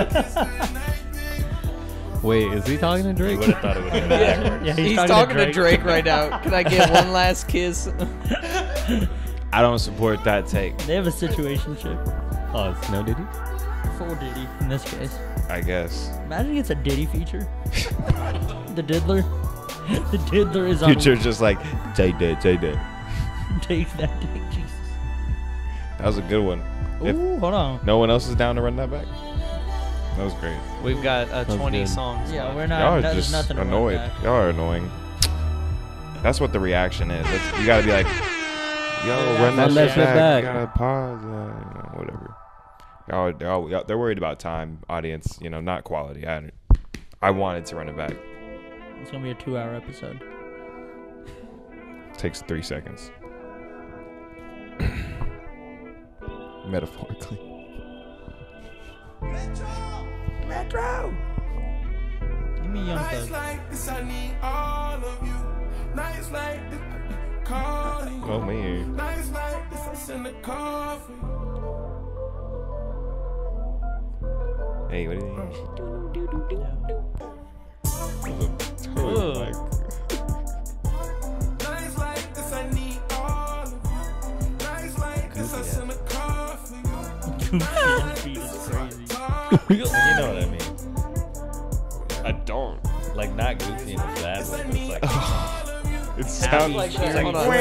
Speaker 4: Wait, is he talking to Drake?
Speaker 3: Would have thought it would have been backwards.
Speaker 5: Yeah,
Speaker 7: He's talking to Drake right now. Can I get one last kiss?
Speaker 2: I don't support that take.
Speaker 5: They have a situationship.
Speaker 4: Oh, it's no Diddy?
Speaker 5: Full Diddy in this case.
Speaker 2: I guess.
Speaker 5: Imagine it's a Diddy feature. The Diddler. The Diddler is on.
Speaker 2: Future just like J Did.
Speaker 5: Take that dick, Jesus.
Speaker 2: That was a good one. If
Speaker 5: Ooh, hold on.
Speaker 2: no one else is down to run that back, that was great.
Speaker 7: We've got 20
Speaker 4: good.
Speaker 7: songs.
Speaker 5: Yeah,
Speaker 7: left.
Speaker 5: we're
Speaker 2: Y'all
Speaker 5: not.
Speaker 2: are
Speaker 5: There's
Speaker 2: just
Speaker 5: nothing to run
Speaker 2: annoyed.
Speaker 5: back.
Speaker 2: Y'all are annoying. That's what the reaction is. You gotta be like, yo, run that
Speaker 4: that
Speaker 2: shit
Speaker 4: shit
Speaker 2: back.
Speaker 4: back.
Speaker 2: You gotta pause. Whatever. Y'all, they're worried about time, audience. Not quality. I wanted to run it back.
Speaker 5: It's gonna be a 2-hour episode.
Speaker 2: Takes 3 seconds. Metaphorically.
Speaker 5: Metro. Give me Young
Speaker 8: Nights
Speaker 5: Thug.
Speaker 8: like this, I need all of you. Nights like this, I be calling you.
Speaker 2: Oh man.
Speaker 8: Nights like this, I send a call for you.
Speaker 2: Hey, what do you think?
Speaker 8: Nights like this, I need all of you. Nights like this, I send a call for you.
Speaker 5: Goofy is crazy.
Speaker 3: You know what I mean?
Speaker 2: I don't.
Speaker 3: Like not goofy in a bad way. But it's like
Speaker 2: It sounds
Speaker 7: Like
Speaker 3: It's like,
Speaker 7: hold on.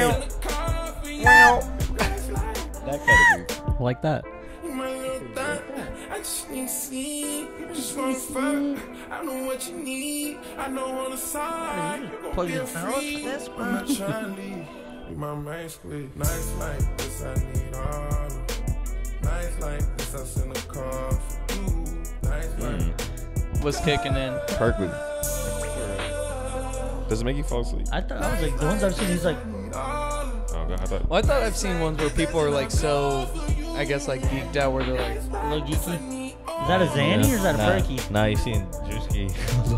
Speaker 3: that kind of goofy.
Speaker 4: Like that.
Speaker 8: My little thot, I just need sleep. Just wanna fuck. I know what you need. I know on the side. You gon'
Speaker 5: Plug
Speaker 8: feel
Speaker 5: your phone for
Speaker 8: free.
Speaker 5: this
Speaker 8: I'm not trying to leave. You my main squeeze. Nights like this, I need all of you. Nights like this, I send a call for you. Nights like
Speaker 7: Was kicking in.
Speaker 2: Perfect. Does it make you fall asleep?
Speaker 5: I was like, the ones I've seen, he's like,
Speaker 2: Oh, God, I thought.
Speaker 7: Well, I thought I've seen ones where people are like so, I guess like geeked out where they're like,
Speaker 5: a little geeky. Is that a Zanny or is that a Perky?
Speaker 3: Nah, you seen Drewski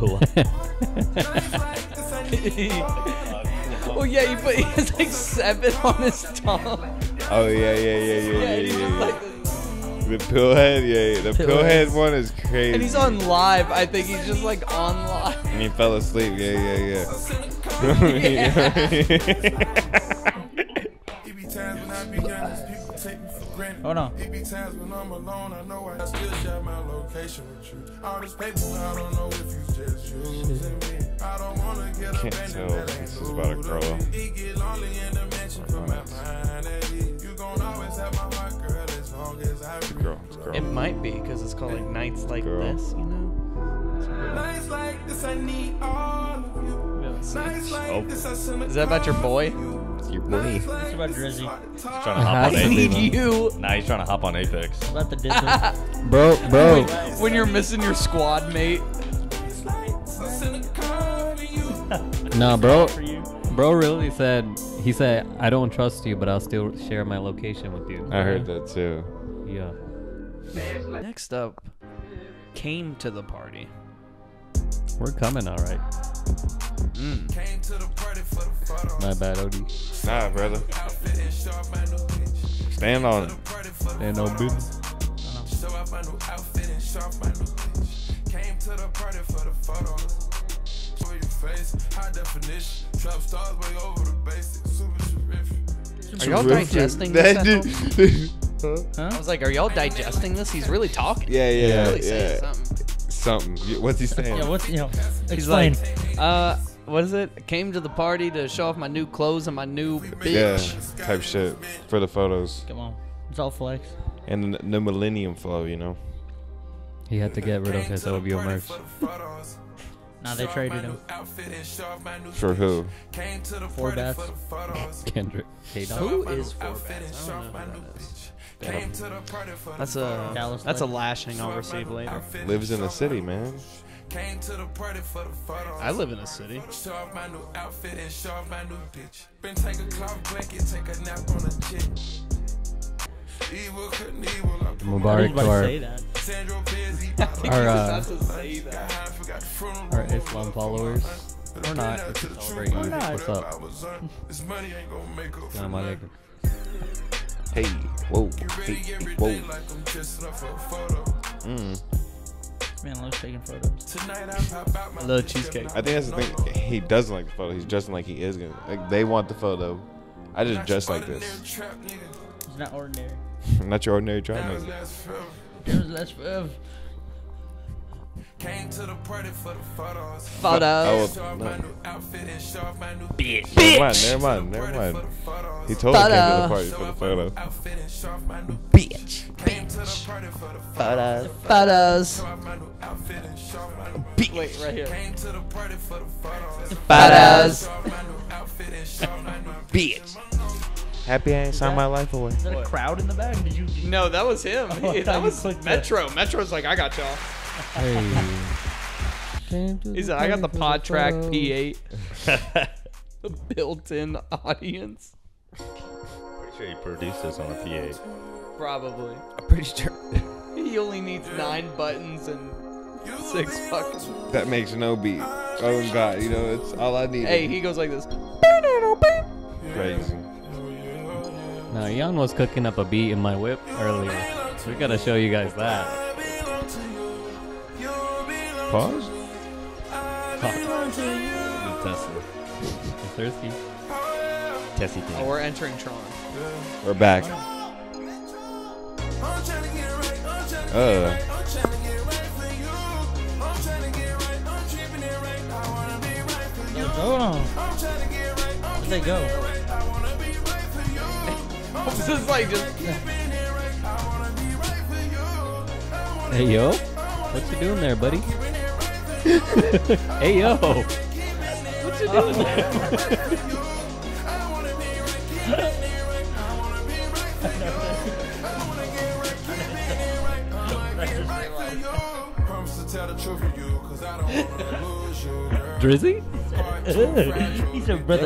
Speaker 7: oh yeah, he has like 7 on his tongue.
Speaker 2: Oh yeah.
Speaker 7: He's just like,
Speaker 2: The pillhead, yeah. The pillhead one is crazy.
Speaker 7: and he's on live. I think he's just like on live.
Speaker 2: And he fell asleep. Yeah.
Speaker 8: It be times when I be honest, people take me for granted.
Speaker 5: Hold on.
Speaker 8: It be times when I'm alone, I know I still share my location with you. All this paper, I don't know if you just using me. I don't wanna get
Speaker 2: Can't
Speaker 8: abandoned,
Speaker 2: tell
Speaker 8: that
Speaker 2: if
Speaker 8: ain't
Speaker 2: this is
Speaker 8: new
Speaker 2: about a
Speaker 8: to
Speaker 2: girl.
Speaker 8: me. It get lonely in the mansion, put my mind at ease. You gon' always have my heart, girl, as long as I breathe.
Speaker 2: Girl, it's girl.
Speaker 7: It might be because it's called like nights like
Speaker 2: Girl.
Speaker 7: this, you know.
Speaker 8: Nights like this, I need all of you. Nights like this, I send a
Speaker 7: Is that about your boy?
Speaker 2: It's your boy.
Speaker 5: It's about Drizzy.
Speaker 3: He's trying to hop on
Speaker 7: I need
Speaker 3: Apex.
Speaker 7: you.
Speaker 3: Nah, he's trying to hop on Apex.
Speaker 5: It's about the Diddler.
Speaker 4: Bro.
Speaker 7: When you're missing your squad mate.
Speaker 4: Nah, bro.
Speaker 5: For you.
Speaker 4: Bro really said, he said, I don't trust you, but I'll still share my location with you.
Speaker 2: I heard that too.
Speaker 4: Yeah.
Speaker 7: Next up, came to the party.
Speaker 4: We're coming, all right.
Speaker 8: Came to the party for the photo.
Speaker 4: My bad, OD.
Speaker 2: Nah, brother.
Speaker 8: Outfit and sharp, my new bitch.
Speaker 2: Stand on it.
Speaker 8: Party for the
Speaker 4: Ain't no business.
Speaker 8: show off my new outfit and sharp, my new bitch. Came to the party for the photos. Show your face, high definition. Trap stars way over the basics. Super terrific.
Speaker 7: Are y'all digesting this?
Speaker 2: That
Speaker 7: Ethel?
Speaker 2: dude.
Speaker 7: I was like, are y'all digesting this? He's really talking.
Speaker 2: Yeah.
Speaker 7: He's really saying something.
Speaker 2: something. What's he saying?
Speaker 5: Yeah, what's
Speaker 1: He's
Speaker 5: explain.
Speaker 1: like, what is it? Came to the party to show off my new clothes and my new bitch.
Speaker 2: Yeah, type shit for the photos.
Speaker 5: Come on, it's all flex.
Speaker 2: And the millennium flow, you know.
Speaker 4: He had to get rid of his OVO merch.
Speaker 5: Nah, they traded him.
Speaker 2: For who?
Speaker 5: 4 bats.
Speaker 4: Kendrick.
Speaker 1: Who is 4 bats? I don't know who that is.
Speaker 5: Dallas
Speaker 1: That's a
Speaker 5: Lake.
Speaker 1: lashing I'll receive later.
Speaker 2: Lives in the city, man.
Speaker 1: I live in a city.
Speaker 4: Mubarak to
Speaker 5: say that.
Speaker 4: our Islam followers. Or not. It's celebrating.
Speaker 5: Or not.
Speaker 4: What's up? Assalamu alaikum.
Speaker 2: Hey, whoa, hey, whoa.
Speaker 5: Man, I love taking photos.
Speaker 1: I love cheesecake.
Speaker 2: I think that's the thing. He doesn't like the photo. He's dressing like he is gonna. Like they want the photo. I just dress like this.
Speaker 5: It's not ordinary.
Speaker 2: I'm not your ordinary tribe nigga.
Speaker 5: There's less forever.
Speaker 8: Came to the party for the photos.
Speaker 1: Photos.
Speaker 2: Oh, no.
Speaker 1: Bitch.
Speaker 2: Never mind. He totally came to the party for the photo.
Speaker 1: Bitch. Photos. Wait, right here. Photos. Bitch.
Speaker 2: Happy I ain't signed my life away.
Speaker 5: Is that a crowd in the back? Did you?
Speaker 1: No, that was him.
Speaker 5: Oh, I thought
Speaker 1: That
Speaker 5: you
Speaker 1: was
Speaker 5: clicked
Speaker 1: Metro. Metro's like, I got y'all.
Speaker 4: Hey.
Speaker 1: He said, I got the Pod Track P8. The built-in audience.
Speaker 3: Pretty sure he produced this on a PA.
Speaker 1: Probably.
Speaker 2: I'm pretty sure.
Speaker 1: He only needs 9 buttons and 6 fucking...
Speaker 2: That makes no beat. Oh God, you know it's all I need.
Speaker 1: Hey, he goes like this.
Speaker 2: Crazy.
Speaker 4: Now, Jan was cooking up a beat in my whip earlier. So we gotta show you guys that.
Speaker 2: Pause.
Speaker 3: Tesla.
Speaker 4: You thirsty?
Speaker 3: Tessie
Speaker 1: Oh, we're entering Tron.
Speaker 2: We're back.
Speaker 5: Hold on. Where'd they go?
Speaker 1: This is like just...
Speaker 4: Hey, yo. What you doing there, buddy? Hey, yo. What you doing there? Drizzy?
Speaker 5: He said, brother.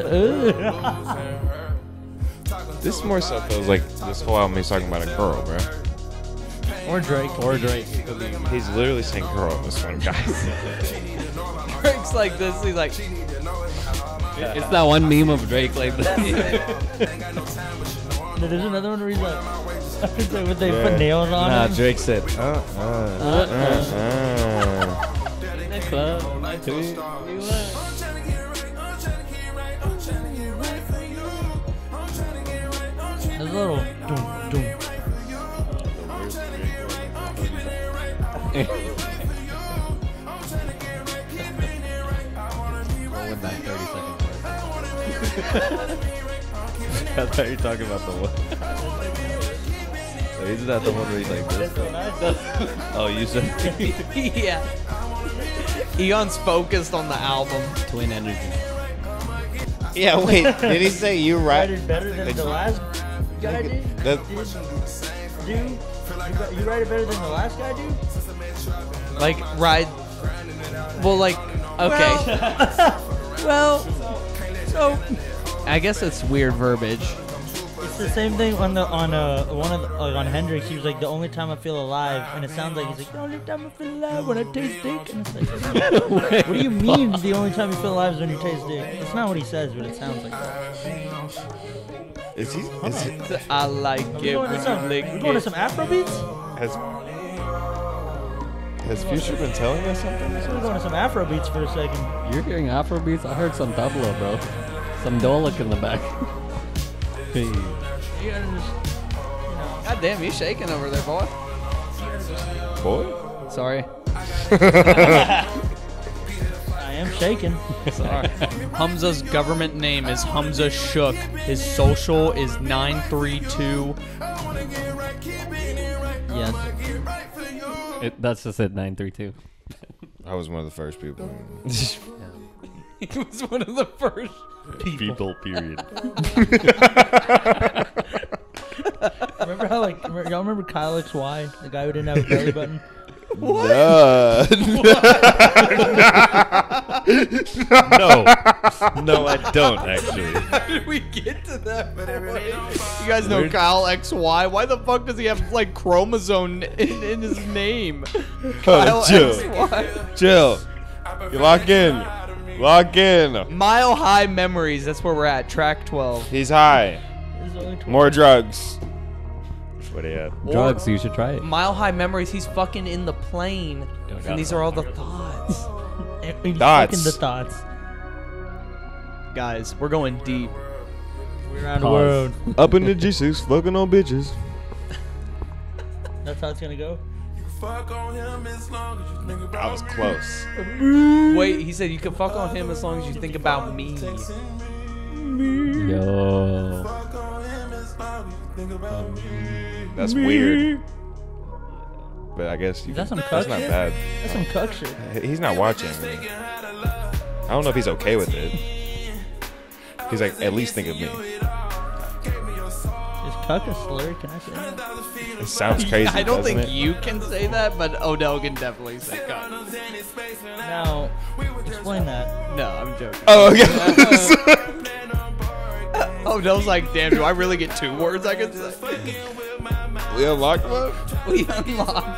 Speaker 2: This more so feels like this whole album he's talking about a girl, bro.
Speaker 5: Or Drake.
Speaker 4: Or Drake.
Speaker 2: He's literally saying girl in this one, guys.
Speaker 1: Drake's like this. He's like...
Speaker 4: It's that one meme of Drake like this.
Speaker 5: No, there's another one where he's like, when they put nails on
Speaker 2: Nah,
Speaker 5: him.
Speaker 2: Drake said,
Speaker 5: There's a little doom, doom.
Speaker 4: Rolling back 30 seconds.
Speaker 3: I thought you were talking about the one. Isn't that the one where he's like this? Oh, you said.
Speaker 1: Yeah. Eon's focused on the album.
Speaker 4: Twin energy.
Speaker 2: yeah, wait, did he say you
Speaker 5: I
Speaker 2: right?
Speaker 5: did better than the last guy did?
Speaker 2: That-
Speaker 5: Dude, you write it better than the last guy, dude?
Speaker 1: Like, ride... Well, like... Okay. Well... So... I guess it's weird verbiage.
Speaker 5: It's the same thing on on Hendrix. He was like, the only time I feel alive, and it sounds like he's like, the only time I feel alive when I taste dick. And it's like, what do you mean the only time you feel alive is when you taste dick? It's not what he says, but it sounds like that.
Speaker 2: Is he?
Speaker 1: I like
Speaker 5: We
Speaker 1: it
Speaker 5: going to
Speaker 1: when
Speaker 5: some,
Speaker 1: you lick
Speaker 5: we going to
Speaker 1: it.
Speaker 5: some Afro beats?
Speaker 2: Has Future been telling us something?
Speaker 5: We're going to some Afro beats for a second.
Speaker 4: You're hearing Afro beats? I heard some tabla, bro. Some Dolak in the back. Hey.
Speaker 5: You gotta just,
Speaker 1: God damn, you shaking over there, boy.
Speaker 2: Boy?
Speaker 1: Sorry.
Speaker 5: I am shaking.
Speaker 1: Sorry. Hamza's government name is Hamza Shook. His social is 932.
Speaker 5: Yes.
Speaker 4: That's just at 932.
Speaker 2: I was one of the first people.
Speaker 1: He was one of the first
Speaker 3: People, period.
Speaker 5: Remember how y'all remember Kyle XY, the guy who didn't have a belly button?
Speaker 2: What?
Speaker 3: No, I don't actually.
Speaker 1: How did we get to that point? You guys know Kyle XY? Why the fuck does he have like chromosome in his name? Kyle
Speaker 2: chill.
Speaker 1: XY.
Speaker 2: Chill. You lock in. Lock in.
Speaker 1: Mile High Memories. That's where we're at. Track 12.
Speaker 2: He's high. More drugs.
Speaker 3: Where they at?
Speaker 4: Drugs, you should try it.
Speaker 1: Mile High Memories. He's fucking in the plane. And these are all the thoughts.
Speaker 2: Thoughts.
Speaker 5: The thoughts.
Speaker 1: Guys, we're going deep.
Speaker 5: We're around the world.
Speaker 2: Up in the G6, fucking on bitches.
Speaker 5: That's how it's gonna go.
Speaker 2: I was close.
Speaker 1: Wait, he said you can fuck on him as long as you think about me.
Speaker 4: Yo.
Speaker 2: That's weird. But I guess
Speaker 5: Is that some
Speaker 2: that's
Speaker 5: cuck
Speaker 2: not
Speaker 5: shit?
Speaker 2: bad.
Speaker 5: That's some cuck shit.
Speaker 2: He's not watching. I don't know if he's okay with it. He's like, at least think of me.
Speaker 5: Is cuck a slur? Can I say that?
Speaker 2: It sounds crazy.
Speaker 1: I don't
Speaker 2: doesn't
Speaker 1: think
Speaker 2: it?
Speaker 1: you can say that, but Odell can definitely say cuck.
Speaker 5: Now, explain that.
Speaker 1: No, I'm joking.
Speaker 2: Oh, okay.
Speaker 1: Odell's like, damn, do I really get 2 words I can say?
Speaker 2: We unlocked one?
Speaker 1: We unlocked.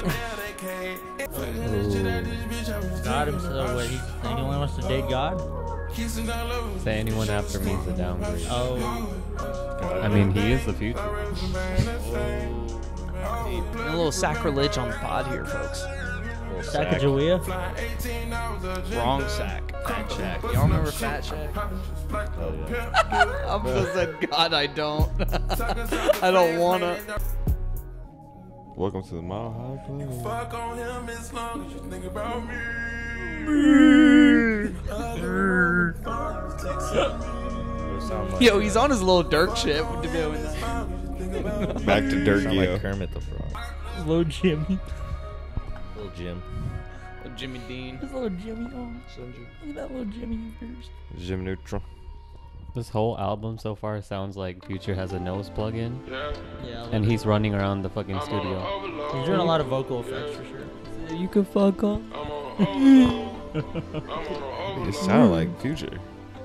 Speaker 5: God himself, what, he only wants to date God?
Speaker 4: Say anyone after me is a downgrade.
Speaker 5: Oh.
Speaker 4: I mean, he is the future.
Speaker 1: A little sacrilege on the pod here, folks.
Speaker 5: Sacagawea?
Speaker 1: Wrong sack. Fat Shack. Y'all remember Fat Shack? I'm just said, God, I don't. I don't wanna.
Speaker 2: Welcome to the Mile High Club.
Speaker 8: Fuck on him as long as you think about me.
Speaker 1: Yo, he's on his little Dirk shit.
Speaker 2: Back to Dirt
Speaker 3: Sound
Speaker 2: Geo.
Speaker 3: like Kermit the Frog.
Speaker 5: Little Jimmy.
Speaker 3: Little Jim.
Speaker 1: Jimmy Dean.
Speaker 5: This little Jimmy. Oh, look at that little Jimmy first.
Speaker 2: Jim Neutral.
Speaker 4: This whole album so far sounds like Future has a nose plug-in,
Speaker 5: Yeah.
Speaker 4: and he's running around the fucking studio.
Speaker 5: He's doing a lot of vocal effects for sure.
Speaker 4: You can fuck off.
Speaker 2: It sounded like Future.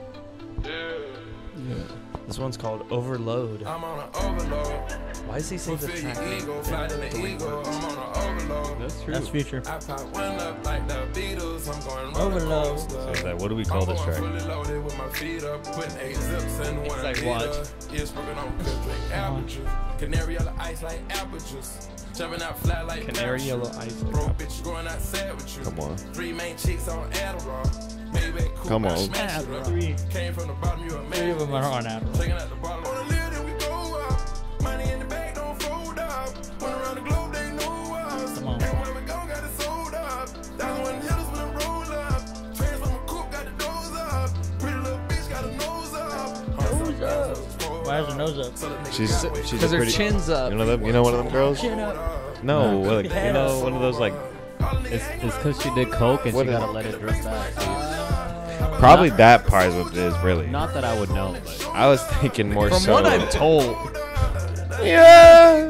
Speaker 1: This one's called Overload.
Speaker 8: I'm on an overload.
Speaker 1: Why does he say the track name?
Speaker 8: Ego, fly in the ego. I'm on an overload.
Speaker 4: That's true.
Speaker 5: That's Future.
Speaker 8: I pop one up like the Beatles. I'm going roller
Speaker 5: Overload.
Speaker 8: coaster.
Speaker 3: So is that, what do we call this
Speaker 8: I'm
Speaker 3: track?
Speaker 8: fully loaded with my feet up, putting 8 zips in one
Speaker 1: like
Speaker 8: liter.
Speaker 1: what?
Speaker 8: Yeah, smoking on good drink apple juice. Canary yellow ice like apple juice. Jumping out flat like
Speaker 1: Canary
Speaker 8: parachute.
Speaker 1: yellow ice.
Speaker 8: Bro, bitch, going outside with you.
Speaker 2: Come on.
Speaker 8: 3 main chicks on Adderall. Baby, cool,
Speaker 2: Come
Speaker 8: I
Speaker 2: on.
Speaker 8: smash it up.
Speaker 5: 3.
Speaker 8: Came from the bottom, you a
Speaker 5: 3 of
Speaker 8: man.
Speaker 5: them are on Adderall.
Speaker 8: Taking out the bottom. On the lid, then we go up. Money in the bank, don't fold up. Went around the globe, they know us.
Speaker 5: Come on.
Speaker 8: Everywhere we go, got it sold up. 1,001 hitters when it roll up. Trans from a coupe, got the doors up. Pretty little bitch, got a nose up.
Speaker 5: Nose up. Why has her nose up?
Speaker 2: She's
Speaker 1: Because
Speaker 2: a
Speaker 1: her
Speaker 2: pretty.
Speaker 1: chin's up.
Speaker 2: You know them? You know one of them girls?
Speaker 5: Chin up.
Speaker 2: No, like,
Speaker 4: You know, one of those like, it's because she did coke and
Speaker 2: What
Speaker 4: she
Speaker 2: is-
Speaker 4: gotta let it drip back.
Speaker 2: probably that part is what it is, really.
Speaker 4: Not that I would know, but
Speaker 2: I was thinking more
Speaker 1: From
Speaker 2: so.
Speaker 1: what I'm told.
Speaker 2: Yeah.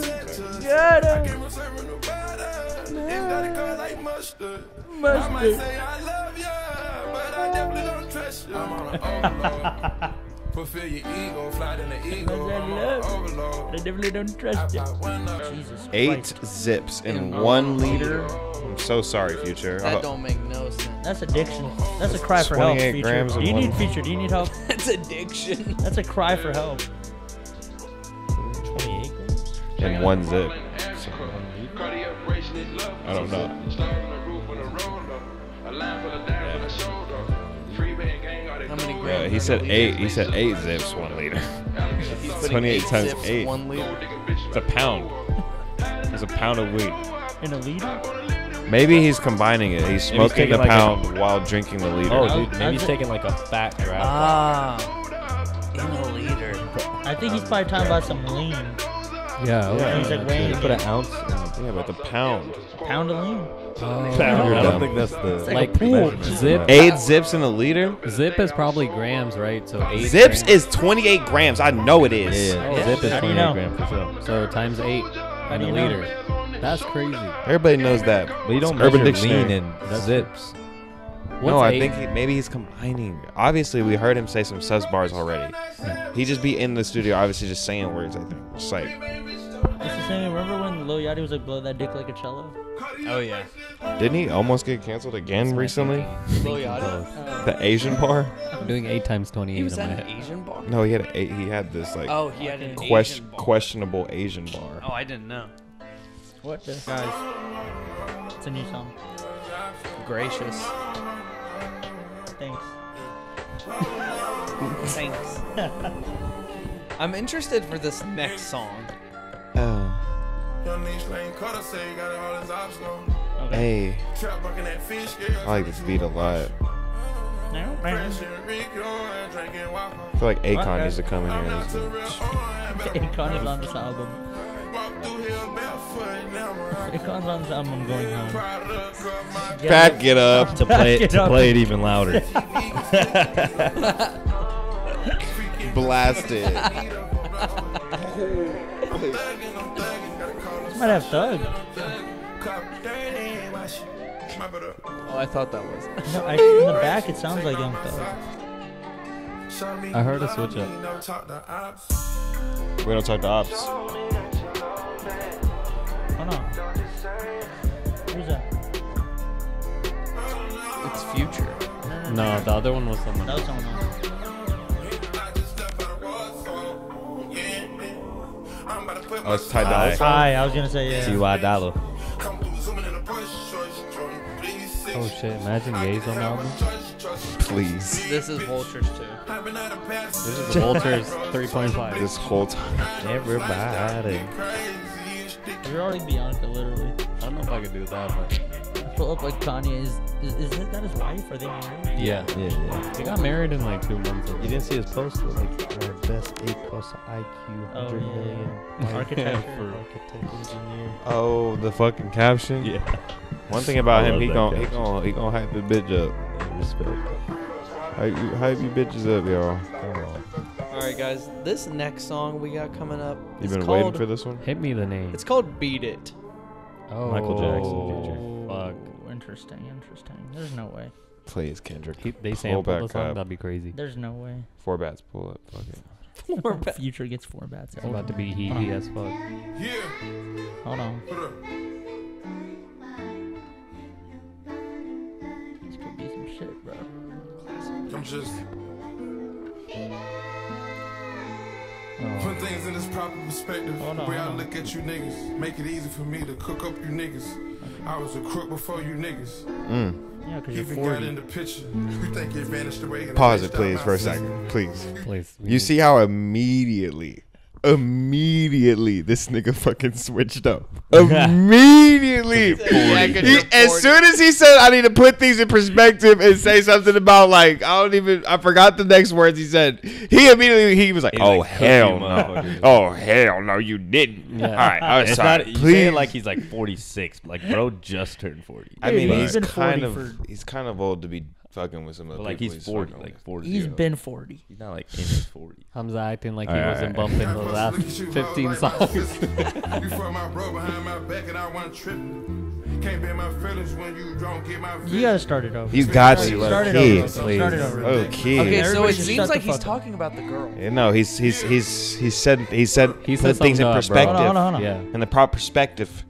Speaker 8: Mustard. I might say I love ya, but I definitely don't trust ya. I'm on an overload. Fulfill your ego, fly in the ego. I'm on an overload.
Speaker 5: I definitely don't trust you.
Speaker 8: Pop one up.
Speaker 5: Jesus
Speaker 2: 8
Speaker 5: Christ.
Speaker 2: zips in 1 liter. I'm so sorry, Future.
Speaker 1: That don't make no sense.
Speaker 5: That's addiction. That's a cry for help,
Speaker 2: 28
Speaker 5: Feature.
Speaker 2: grams
Speaker 5: Do
Speaker 2: of
Speaker 5: you need
Speaker 2: one-
Speaker 5: Feature? Do you need help?
Speaker 1: That's addiction.
Speaker 5: That's a cry for help. 28 grams?
Speaker 2: in 1 zip. So,
Speaker 8: I
Speaker 2: don't know.
Speaker 1: How many grams?
Speaker 2: yeah, he said 8. He said 8 zips 1 liter.
Speaker 1: He's putting
Speaker 2: 28 times
Speaker 1: zips,
Speaker 2: 8.
Speaker 1: 1 liter.
Speaker 2: It's a pound. It's a pound of weed.
Speaker 5: In a liter?
Speaker 2: Maybe he's combining it. He's smoking
Speaker 3: taking
Speaker 2: the
Speaker 3: like
Speaker 2: pound while drinking the liter.
Speaker 3: Oh, dude, maybe he's taking like a fat grab.
Speaker 7: In a liter.
Speaker 5: I think he's probably talking about some lean.
Speaker 4: Yeah.
Speaker 2: Yeah.
Speaker 5: He's like weighing
Speaker 3: Put an
Speaker 5: it.
Speaker 3: ounce.
Speaker 2: Yeah, but the pound.
Speaker 5: Pound of lean.
Speaker 3: I
Speaker 2: dumb.
Speaker 3: don't think that's the
Speaker 4: Like pool. Zip.
Speaker 2: 8 zips in a liter?
Speaker 4: Zip is probably grams, right? So 8
Speaker 2: Zips
Speaker 4: grams.
Speaker 2: is 28 grams. I know it is.
Speaker 3: Yeah,
Speaker 4: Oh,
Speaker 3: zip is
Speaker 5: how do you
Speaker 3: 28
Speaker 5: know?
Speaker 3: grams for sure.
Speaker 4: So times 8
Speaker 5: How
Speaker 4: in
Speaker 5: do
Speaker 4: a
Speaker 5: you know?
Speaker 4: liter. That's crazy.
Speaker 2: Everybody knows that.
Speaker 3: But you don't
Speaker 2: It's Urban
Speaker 3: measure
Speaker 2: Dictionary.
Speaker 3: lean in zips.
Speaker 2: No,
Speaker 4: What's
Speaker 2: I
Speaker 4: 8?
Speaker 2: think maybe he's combining. Obviously, we heard him say some sus bars already. He just be in the studio, obviously, just saying words. I think. Just like,
Speaker 5: It's the same. Remember when Lil Yachty was like, blow that dick like a cello?
Speaker 7: Oh yeah.
Speaker 2: didn't he almost get canceled again recently?
Speaker 7: Lil Yachty.
Speaker 2: The Asian bar?
Speaker 4: I'm doing 8 times 28
Speaker 7: He was
Speaker 4: in my
Speaker 7: at an
Speaker 4: head.
Speaker 7: Asian bar.
Speaker 2: No, he had this like
Speaker 7: Oh, he had an Asian bar.
Speaker 2: questionable Asian bar.
Speaker 1: Oh, I didn't know.
Speaker 5: What the? Guys. It's a new song.
Speaker 7: Gracious.
Speaker 5: Thanks.
Speaker 7: Thanks. I'm interested for this next song.
Speaker 8: Young nigga slang cutter say he got all his options.
Speaker 2: Hey,
Speaker 8: Trap bucking that fish scale.
Speaker 2: I like this beat a lot.
Speaker 5: No,
Speaker 8: Fresh and Rico and drinking waffle.
Speaker 2: I feel like Akon needs to come in here. and
Speaker 8: To
Speaker 2: listen.
Speaker 8: real on,
Speaker 5: Akon is on this album.
Speaker 8: walk through here barefoot, now we're
Speaker 5: Akon's on this album. I'm going home.
Speaker 8: proud of the girl, my
Speaker 2: Back it up.
Speaker 3: To play
Speaker 5: Get
Speaker 3: it, to
Speaker 5: up.
Speaker 3: play it even louder.
Speaker 2: Blast it.
Speaker 5: Might have Thug.
Speaker 8: cop dirty, watch. My brother.
Speaker 7: Oh, I thought that was.
Speaker 5: No, actually, in the back, it sounds like Young Thug.
Speaker 8: Show me
Speaker 4: I heard a switch up.
Speaker 8: no talk to ops.
Speaker 2: We don't talk to ops.
Speaker 5: Hold on. Who's that?
Speaker 7: It's Future.
Speaker 4: No, the other one was someone
Speaker 5: That was
Speaker 4: else.
Speaker 5: someone else.
Speaker 2: Oh, it's Ty Dolla Sign.
Speaker 5: Hi, I was gonna say yeah.
Speaker 3: T.Y. Dollar.
Speaker 4: Oh shit, imagine Ye's on the album.
Speaker 2: Please.
Speaker 7: This is Vultures too.
Speaker 4: This is the Vultures 3.5.
Speaker 2: This whole time.
Speaker 3: Everybody.
Speaker 5: You're already Bianca, literally.
Speaker 4: I don't know if I could do that, but
Speaker 5: Pull up like Kanye is that his wife? Are they married?
Speaker 4: yeah.
Speaker 3: Yeah.
Speaker 4: They got married in like 2 months ago.
Speaker 3: You didn't see his post with like our best A+ IQ,
Speaker 5: Oh,
Speaker 3: 100
Speaker 5: yeah.
Speaker 3: million
Speaker 5: Architecture.
Speaker 3: architect engineer.
Speaker 2: Oh, the fucking caption.
Speaker 3: Yeah.
Speaker 2: One thing about
Speaker 3: I
Speaker 2: him,
Speaker 3: love
Speaker 2: he
Speaker 3: that
Speaker 2: gonna
Speaker 3: caption.
Speaker 2: hype the bitch up.
Speaker 3: Yeah, respect.
Speaker 2: Hype you bitches up, y'all.
Speaker 3: Come on.
Speaker 7: All right, guys. This next song we got coming up.
Speaker 2: You
Speaker 7: is
Speaker 2: been
Speaker 7: called,
Speaker 2: waiting for this one?
Speaker 4: Hit me the name.
Speaker 7: It's called "Beat It."
Speaker 4: Oh,
Speaker 3: Michael Jackson feature.
Speaker 4: Fuck.
Speaker 5: Interesting. There's no way.
Speaker 2: Please, Kendrick.
Speaker 4: They
Speaker 2: Pull
Speaker 4: sampled
Speaker 2: back
Speaker 4: the song.
Speaker 2: up.
Speaker 4: That'd be crazy.
Speaker 5: There's no way.
Speaker 2: 4 bats, pull up. Fuck it.
Speaker 5: Future gets 4 bats.
Speaker 4: It's about to be hee as fuck.
Speaker 8: Yeah.
Speaker 5: Hold on.
Speaker 8: Put up.
Speaker 5: This could be some shit, bro.
Speaker 8: I'm just
Speaker 5: Oh.
Speaker 8: put things in this proper perspective.
Speaker 5: Hold on,
Speaker 8: The way I
Speaker 5: hold on.
Speaker 8: look at you niggas, make it easy for me to cook up you niggas. I was a crook before you niggas.
Speaker 5: Yeah, because you're
Speaker 8: Even got
Speaker 5: 40.
Speaker 8: in the picture. You think you vanished away. and
Speaker 2: Pause it,
Speaker 8: erased out
Speaker 2: please,
Speaker 8: my
Speaker 2: for a
Speaker 8: system.
Speaker 2: second. Please.
Speaker 4: Please.
Speaker 2: You see how immediately this nigga fucking switched up. Immediately. As soon as he said, I need to put things in perspective and say something about like, I forgot the next words he said. He was like,
Speaker 3: He's
Speaker 2: oh,
Speaker 3: like,
Speaker 2: hell
Speaker 3: "Fuck you,
Speaker 2: no.
Speaker 3: motherfucker."
Speaker 2: Oh, hell no, you didn't.
Speaker 4: Yeah.
Speaker 2: All right, I'm
Speaker 3: It's
Speaker 2: sorry.
Speaker 3: not, you say
Speaker 2: Please.
Speaker 3: it like he's like 46. Like, bro just turned 40.
Speaker 2: I mean,
Speaker 5: Dude,
Speaker 2: he's
Speaker 5: been
Speaker 2: kind
Speaker 5: 40
Speaker 2: of he's kind of old to be fucking with some of the
Speaker 3: But like,
Speaker 2: people
Speaker 3: he's 40.
Speaker 2: fucking
Speaker 3: Like,
Speaker 2: with.
Speaker 3: 40.
Speaker 5: He's been 40.
Speaker 3: He's not like in his 40s.
Speaker 4: Hamza acting like he
Speaker 2: Alright,
Speaker 4: wasn't
Speaker 2: alright.
Speaker 4: bumping the last 15 songs.
Speaker 8: You for my bro behind my back and I want tripping. Can't be my feelings when you don't get my
Speaker 5: You gotta start it over.
Speaker 2: You got to.
Speaker 5: Start it
Speaker 2: Okay.
Speaker 5: over. Start it over.
Speaker 2: Okay.
Speaker 7: Okay, so
Speaker 5: Everybody
Speaker 7: it
Speaker 5: just
Speaker 7: seems
Speaker 5: shut
Speaker 7: like
Speaker 5: the
Speaker 7: he's
Speaker 5: fuck up.
Speaker 7: talking about the girl.
Speaker 2: Yeah, no, he said
Speaker 4: He
Speaker 2: put
Speaker 4: said
Speaker 2: things in
Speaker 4: something up, bro.
Speaker 2: perspective.
Speaker 5: Hold on.
Speaker 4: Yeah.
Speaker 2: In the proper perspective.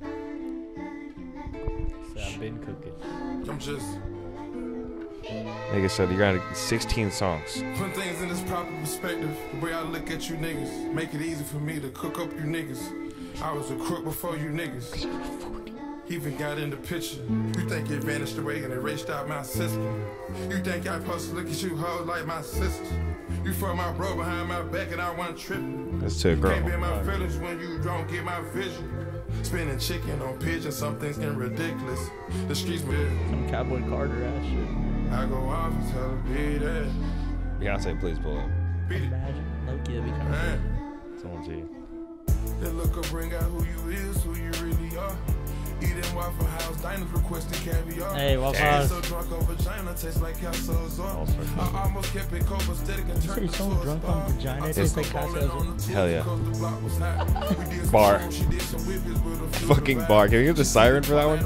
Speaker 4: I've been cooking.
Speaker 8: I'm just
Speaker 2: Nigga said you got 16 songs.
Speaker 8: put things in this proper perspective. The way I look at you niggas, make it easy for me to cook up you niggas. I was a crook before you niggas. Even got in the picture. You think you vanished away and erased out my system. You think I supposed to look at you hoes like my sisters. You for my bro behind my back and I want tripping.
Speaker 2: That's to a
Speaker 8: Can't be
Speaker 2: girl.
Speaker 8: my feelings when you don't get my vision. Spinning chicken on pigeons, some things getting ridiculous. The streets with
Speaker 5: Some Cowboy Carter ass shit.
Speaker 8: I go off and tell her, be that.
Speaker 2: Beyonce, please pull up.
Speaker 5: Imagine. Low-key, that'd be kind of
Speaker 3: Someone see.
Speaker 8: That look up, bring out who you is, who you really are. Eating Waffle House, diners requesting caviar.
Speaker 5: Hey, Waffle House.
Speaker 8: So drunk on vagina, tastes like Casso's on. I almost kept it cold, but steady can turn
Speaker 5: You say so drunk on vagina, it tastes like Casso's.
Speaker 2: Hell yeah. Bar. Fucking bar. Can we get the siren for that one?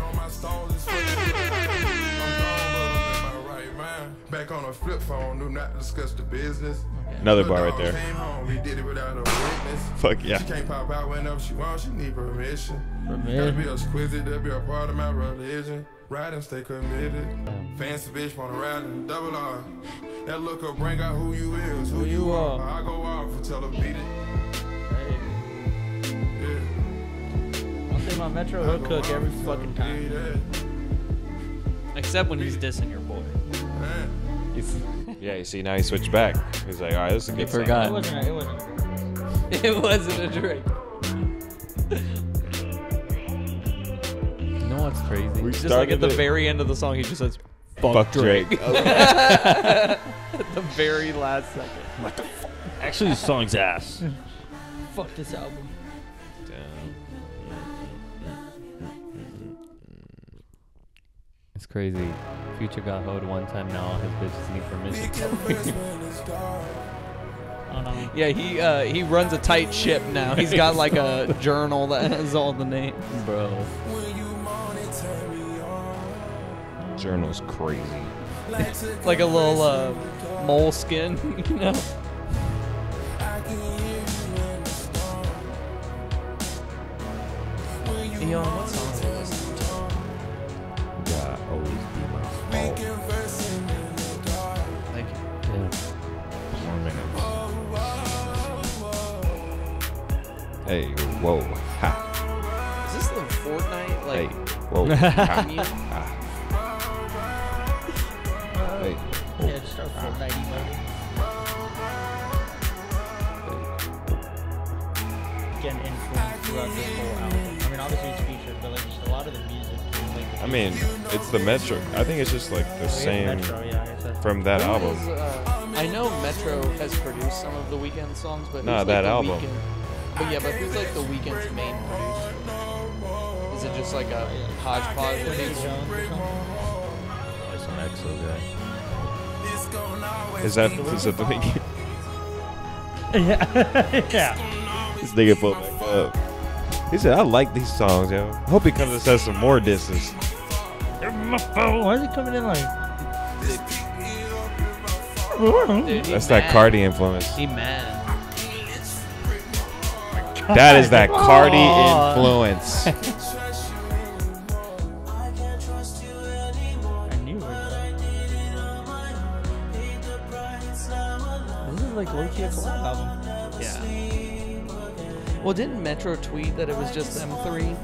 Speaker 8: Back on a flip phone, do not discuss the business.
Speaker 2: Another bar right there.
Speaker 8: We did it without a witness.
Speaker 2: Fuck yeah.
Speaker 8: She can't pop out whenever she wants, she need permission. Gotta
Speaker 5: Permission.
Speaker 8: be exquisite, that'll be a part of my religion. Ride and stay committed. Fancy bitch wanna ride and double R. That look up, bring out who you is, who you are. I go off and tell her beat it. Yeah.
Speaker 5: I'll say my Metro hook cook every fucking time.
Speaker 1: Except when he's dissing your boy.
Speaker 2: Yeah, you see, now he switched back. He's like, all right, this is a good
Speaker 4: forgot.
Speaker 5: It wasn't right, it wasn't.
Speaker 1: It wasn't a drink.
Speaker 4: You know what's crazy?
Speaker 2: We
Speaker 1: Just like at the
Speaker 2: started it-
Speaker 1: very end of the song, he just says,
Speaker 2: Fuck Drake.
Speaker 1: at the very last second.
Speaker 3: Actually, the song's ass.
Speaker 5: Fuck this album.
Speaker 4: It's crazy. Future got hoed one time, now all his bitches need permission.
Speaker 5: I don't know.
Speaker 1: Yeah, he runs a tight ship now. He's got like a journal that has all the names.
Speaker 4: Bro.
Speaker 2: Journal's crazy.
Speaker 1: Like a little moleskin, you know? Yo, what song is this?
Speaker 3: God, always be my fault.
Speaker 1: Thank you.
Speaker 4: Yeah.
Speaker 3: 4 minutes.
Speaker 2: Hey, whoa. Ha.
Speaker 1: Is this the Fortnite,
Speaker 2: Hey,
Speaker 1: like,
Speaker 2: whoa. Ha.
Speaker 1: meme?
Speaker 2: Hey.
Speaker 5: Yeah, just start Fortnite emoting. Getting influenced throughout this whole album. I mean, obviously it's featured, but like just a lot of the music. Like,
Speaker 2: I mean, it's the Metro. I think it's just like the same
Speaker 5: Metro, yeah, I guess that's-
Speaker 2: from that
Speaker 1: Who
Speaker 2: album.
Speaker 1: is, I know Metro has produced some of the Weeknd songs, but
Speaker 2: Nah,
Speaker 1: who's,
Speaker 2: that
Speaker 1: like, the
Speaker 2: album.
Speaker 1: Weeknd, but yeah, but who's like the Weeknd's main producer? Is it just like a hodgepodge of
Speaker 5: Quincy
Speaker 1: people?
Speaker 5: Jones or something?
Speaker 3: Like some EXO guy.
Speaker 2: Is that the Weeknd?
Speaker 5: Yeah. Yeah.
Speaker 2: This nigga pulled back up. He said, I like these songs, yo. I hope he comes and says some more disses.
Speaker 5: Why is he coming in like?
Speaker 1: Dude, he
Speaker 2: That's that
Speaker 1: mad.
Speaker 2: Cardi influence.
Speaker 1: He mad.
Speaker 2: That is that Cardi
Speaker 5: Aw.
Speaker 2: influence.
Speaker 5: I knew it. This is like low-key a collab album.
Speaker 1: Yeah. Well, didn't Metro tweet that it was just them three?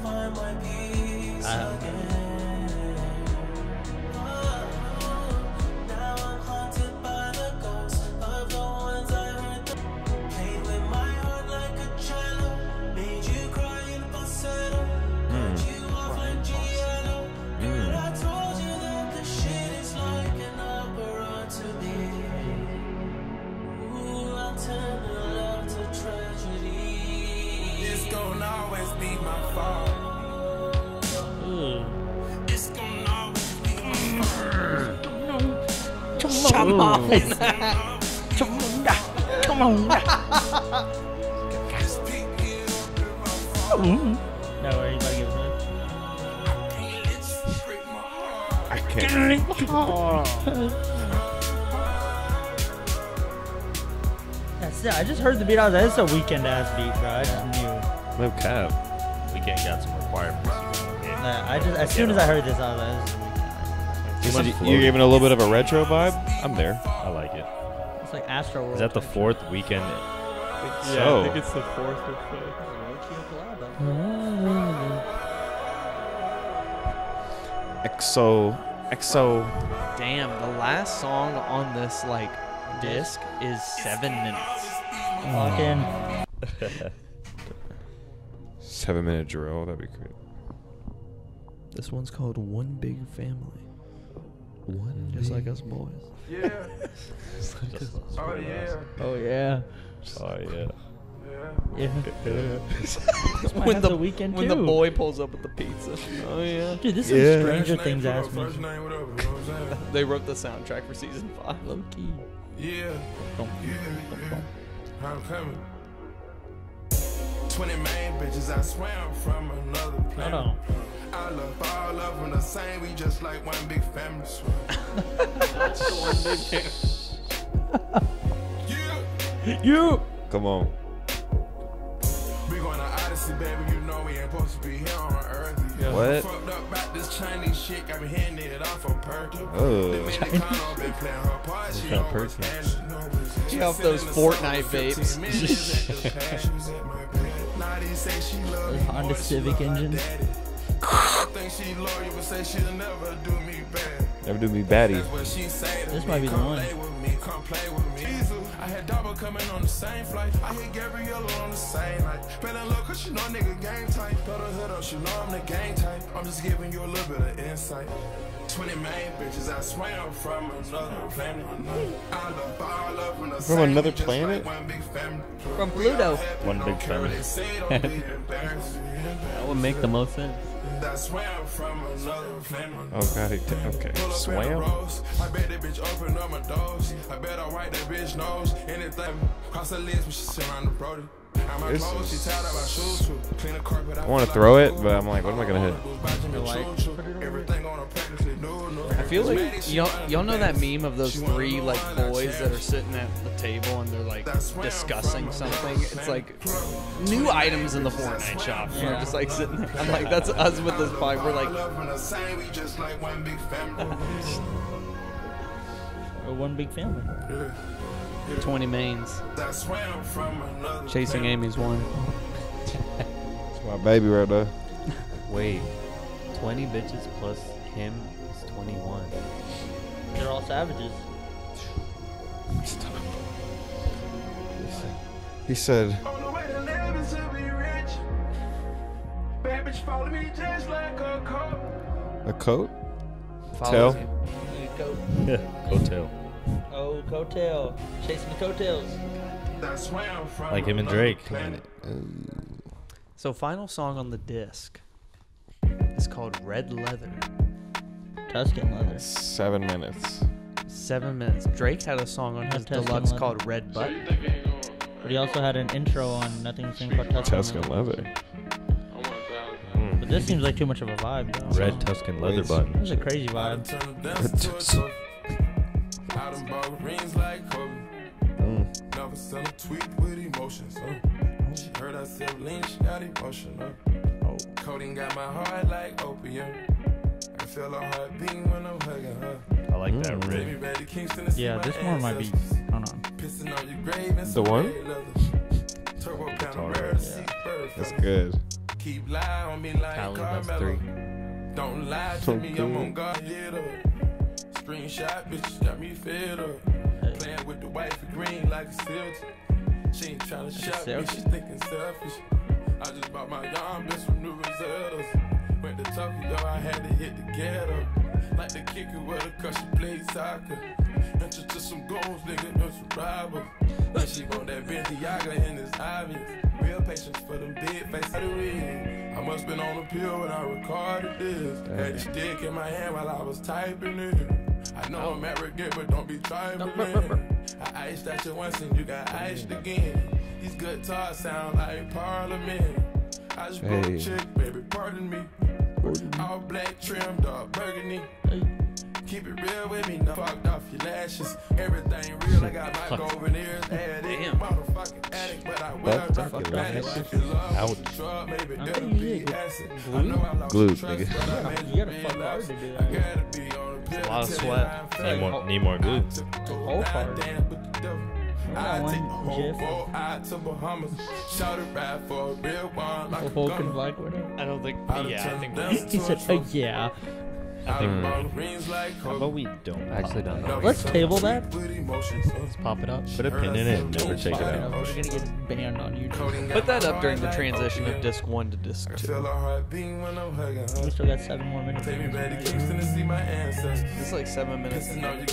Speaker 8: It's gonna always be my fault. It's gonna always be my fault.
Speaker 5: Come on. Come on. No, are you about to give it
Speaker 2: I can't.
Speaker 5: That's it. I just heard the beat. I was like, it's a Weeknd ass beat, bro. I just knew.
Speaker 2: No cap.
Speaker 3: Weeknd got some requirements.
Speaker 5: Nah, I just as soon as I heard this, I was like, this is a Weeknd.
Speaker 2: You said you're giving a little bit of a retro vibe? I'm there.
Speaker 3: I like it.
Speaker 5: It's like Astro World.
Speaker 3: Is that the
Speaker 5: type
Speaker 3: fourth Weekend?
Speaker 2: So.
Speaker 1: I think it's the fourth or fifth.
Speaker 5: shit.
Speaker 2: XO.
Speaker 1: Damn, the last song on this like disc is 7 minutes.
Speaker 5: Fucking
Speaker 2: 7-minute drill. That'd be great.
Speaker 1: This one's called One Big Family. Just like us boys.
Speaker 8: Yeah. Oh yeah.
Speaker 5: Oh yeah.
Speaker 3: Oh yeah.
Speaker 5: Yeah.
Speaker 1: When the
Speaker 5: weekend
Speaker 1: when the boy pulls up with the pizza. Oh yeah.
Speaker 5: Dude, this is Stranger Things ass
Speaker 8: First
Speaker 5: music.
Speaker 8: name, whatever. You know what I'm saying?
Speaker 1: They wrote the soundtrack for season 5.
Speaker 5: Low key.
Speaker 8: Yeah. I'm coming. 20 main bitches, I swam from another planet.
Speaker 5: Hold on.
Speaker 8: I love all of them the same, we just like one big family.
Speaker 5: You.
Speaker 2: Come on.
Speaker 8: We going to Odyssey, baby, you know we ain't supposed to be here on Earth.
Speaker 2: What?
Speaker 8: Fucked up about this Chinese shit, got me hitting it off on purpose.
Speaker 2: Oh.
Speaker 8: Been playing her part, she
Speaker 3: Got
Speaker 8: always
Speaker 3: perfect.
Speaker 8: had
Speaker 1: She off those Fortnite vapes.
Speaker 5: Honda Civic engine.
Speaker 8: I think she loyal, but say she'll never do me bad.
Speaker 2: Never do me baddie.
Speaker 8: That's what she say to
Speaker 5: This
Speaker 8: me.
Speaker 5: might be the
Speaker 8: Come
Speaker 5: one.
Speaker 8: play with me, come play with me. I had double coming on the same flight. I hit Gabriella on the same night. Fell in love cause she know nigga game tight. Put her hood up, she know I'm the gang type. I'm just giving you a little bit of insight. 20 main bitches, I swam from another planet. I love all of them the
Speaker 2: From
Speaker 8: same,
Speaker 2: another
Speaker 8: just
Speaker 2: planet?
Speaker 8: like one big family.
Speaker 1: From Pluto.
Speaker 3: One big family.
Speaker 4: That would make the most sense.
Speaker 8: I swam from another planet.
Speaker 2: Oh god, okay.
Speaker 8: Pull up in the
Speaker 2: Swam?
Speaker 8: rose. I bet that bitch open up my doors. I bet I wipe that bitch nose. Anything cross her lips when she sit around the brody. I'm my
Speaker 2: This
Speaker 8: clothes, she
Speaker 2: is-
Speaker 8: tied up my shoes too. Clean the carpet.
Speaker 2: I want to throw it, but I'm like, what am I gonna hit?
Speaker 8: Everything on her practically new.
Speaker 1: I feel like y'all know that meme of those 3 like boys that are sitting at the table and they're like discussing something. It's like new items in the Fortnite shop. Yeah. We're just like sitting there. I'm like, that's us with this pipe. We're like,
Speaker 5: One big family.
Speaker 1: 20 mains. Chasing Amy's one.
Speaker 2: It's my baby right there.
Speaker 4: Wait, 20 bitches plus him is 21.
Speaker 5: They're all savages.
Speaker 2: He said, a coat?
Speaker 1: Follows
Speaker 2: Tail?
Speaker 1: you.
Speaker 3: Coattail.
Speaker 5: Oh, coattail. Chasing the coattails.
Speaker 3: Like him and Drake.
Speaker 1: So final song on the disc is called Red Leather.
Speaker 5: Tuscan leather.
Speaker 2: 7 minutes.
Speaker 1: 7 minutes. Drake had a song on his
Speaker 5: Tuscan
Speaker 1: deluxe
Speaker 5: leather.
Speaker 1: called Red Butt.
Speaker 5: But he also had an intro on Nothing Sing But Tuscan.
Speaker 2: Tuscan leather.
Speaker 5: But this seems like too much of a vibe, though.
Speaker 3: Red Tuscan leather
Speaker 2: Wait.
Speaker 3: button.
Speaker 5: This is a crazy vibe.
Speaker 8: Never send a tweet with emotions. She heard I said lean, she got emotional. Codeine got my heart like opium. I feel her heart beating when I'm hugging her.
Speaker 3: I like that
Speaker 8: Baby,
Speaker 3: rig.
Speaker 8: ready Kingston to see
Speaker 5: Yeah,
Speaker 8: my
Speaker 5: this one might be.
Speaker 8: ancestors.
Speaker 5: Hold on.
Speaker 8: Pissing on your grave and
Speaker 2: The
Speaker 8: some
Speaker 2: one?
Speaker 8: red leather. Turbo Panamera,
Speaker 3: alright.
Speaker 8: seat bird
Speaker 2: That's
Speaker 8: feather.
Speaker 2: good.
Speaker 8: Keep lying on me like
Speaker 4: Cali, that's
Speaker 8: Carmelo.
Speaker 4: 3.
Speaker 8: Don't lie to me, I'm on guard, hit up. Screenshot, bitch, got me fed up. Playing with the wifey green like a silk. She ain't tryna shop me, she thinking selfish. I just bought my young bitch from New Rosellas. Went to Tokyo, I had to hit the ghetto. Like the kicker with her cause she played soccer. Enter to some goals, nigga, no survivor. And she want that Bentiaga and it's obvious. Real patience for them dead face. I must been on a pill when I recorded this. Had the stick in my hand while I was typing it. I know I'm arrogant, but don't be trifling. I iced at you once and you got iced again. These guitars sound like Parliament. I just broke a chick, baby, pardon me. All black trim, dark burgundy. Keep it real with me, no fucked off your lashes. Everything real, I got my golden ears added. Motherfucking addict, but I will drop a panic. If you love the drug, maybe it'll be acid. I know I lost
Speaker 2: Glued,
Speaker 8: trust,
Speaker 2: nigga.
Speaker 8: but I made
Speaker 5: You
Speaker 8: you
Speaker 5: gotta fuck hard to do
Speaker 8: I
Speaker 5: that.
Speaker 8: gotta be on a pill.
Speaker 1: a lot of
Speaker 8: till
Speaker 1: sweat.
Speaker 8: I'm
Speaker 3: Need more glue.
Speaker 5: The whole part.
Speaker 8: I
Speaker 5: one
Speaker 8: take the whole
Speaker 5: gif.
Speaker 8: boat out to Bahamas. Shout it ride for a real one like a
Speaker 5: Hulk and
Speaker 8: gunner.
Speaker 5: Black Widow.
Speaker 1: I don't think.
Speaker 8: I'd
Speaker 1: Yeah, I
Speaker 8: turn
Speaker 1: think.
Speaker 8: down
Speaker 5: He said,
Speaker 8: to a
Speaker 5: yeah.
Speaker 3: How about we don't?
Speaker 4: I actually don't know.
Speaker 5: Let's table that.
Speaker 4: Let's pop it up.
Speaker 3: Put a pin in it and never check it out.
Speaker 5: We're gonna get banned on YouTube.
Speaker 1: Put that up during the transition of disc 1 to disc 2.
Speaker 5: We still got 7 more minutes.
Speaker 1: It's like 7 minutes.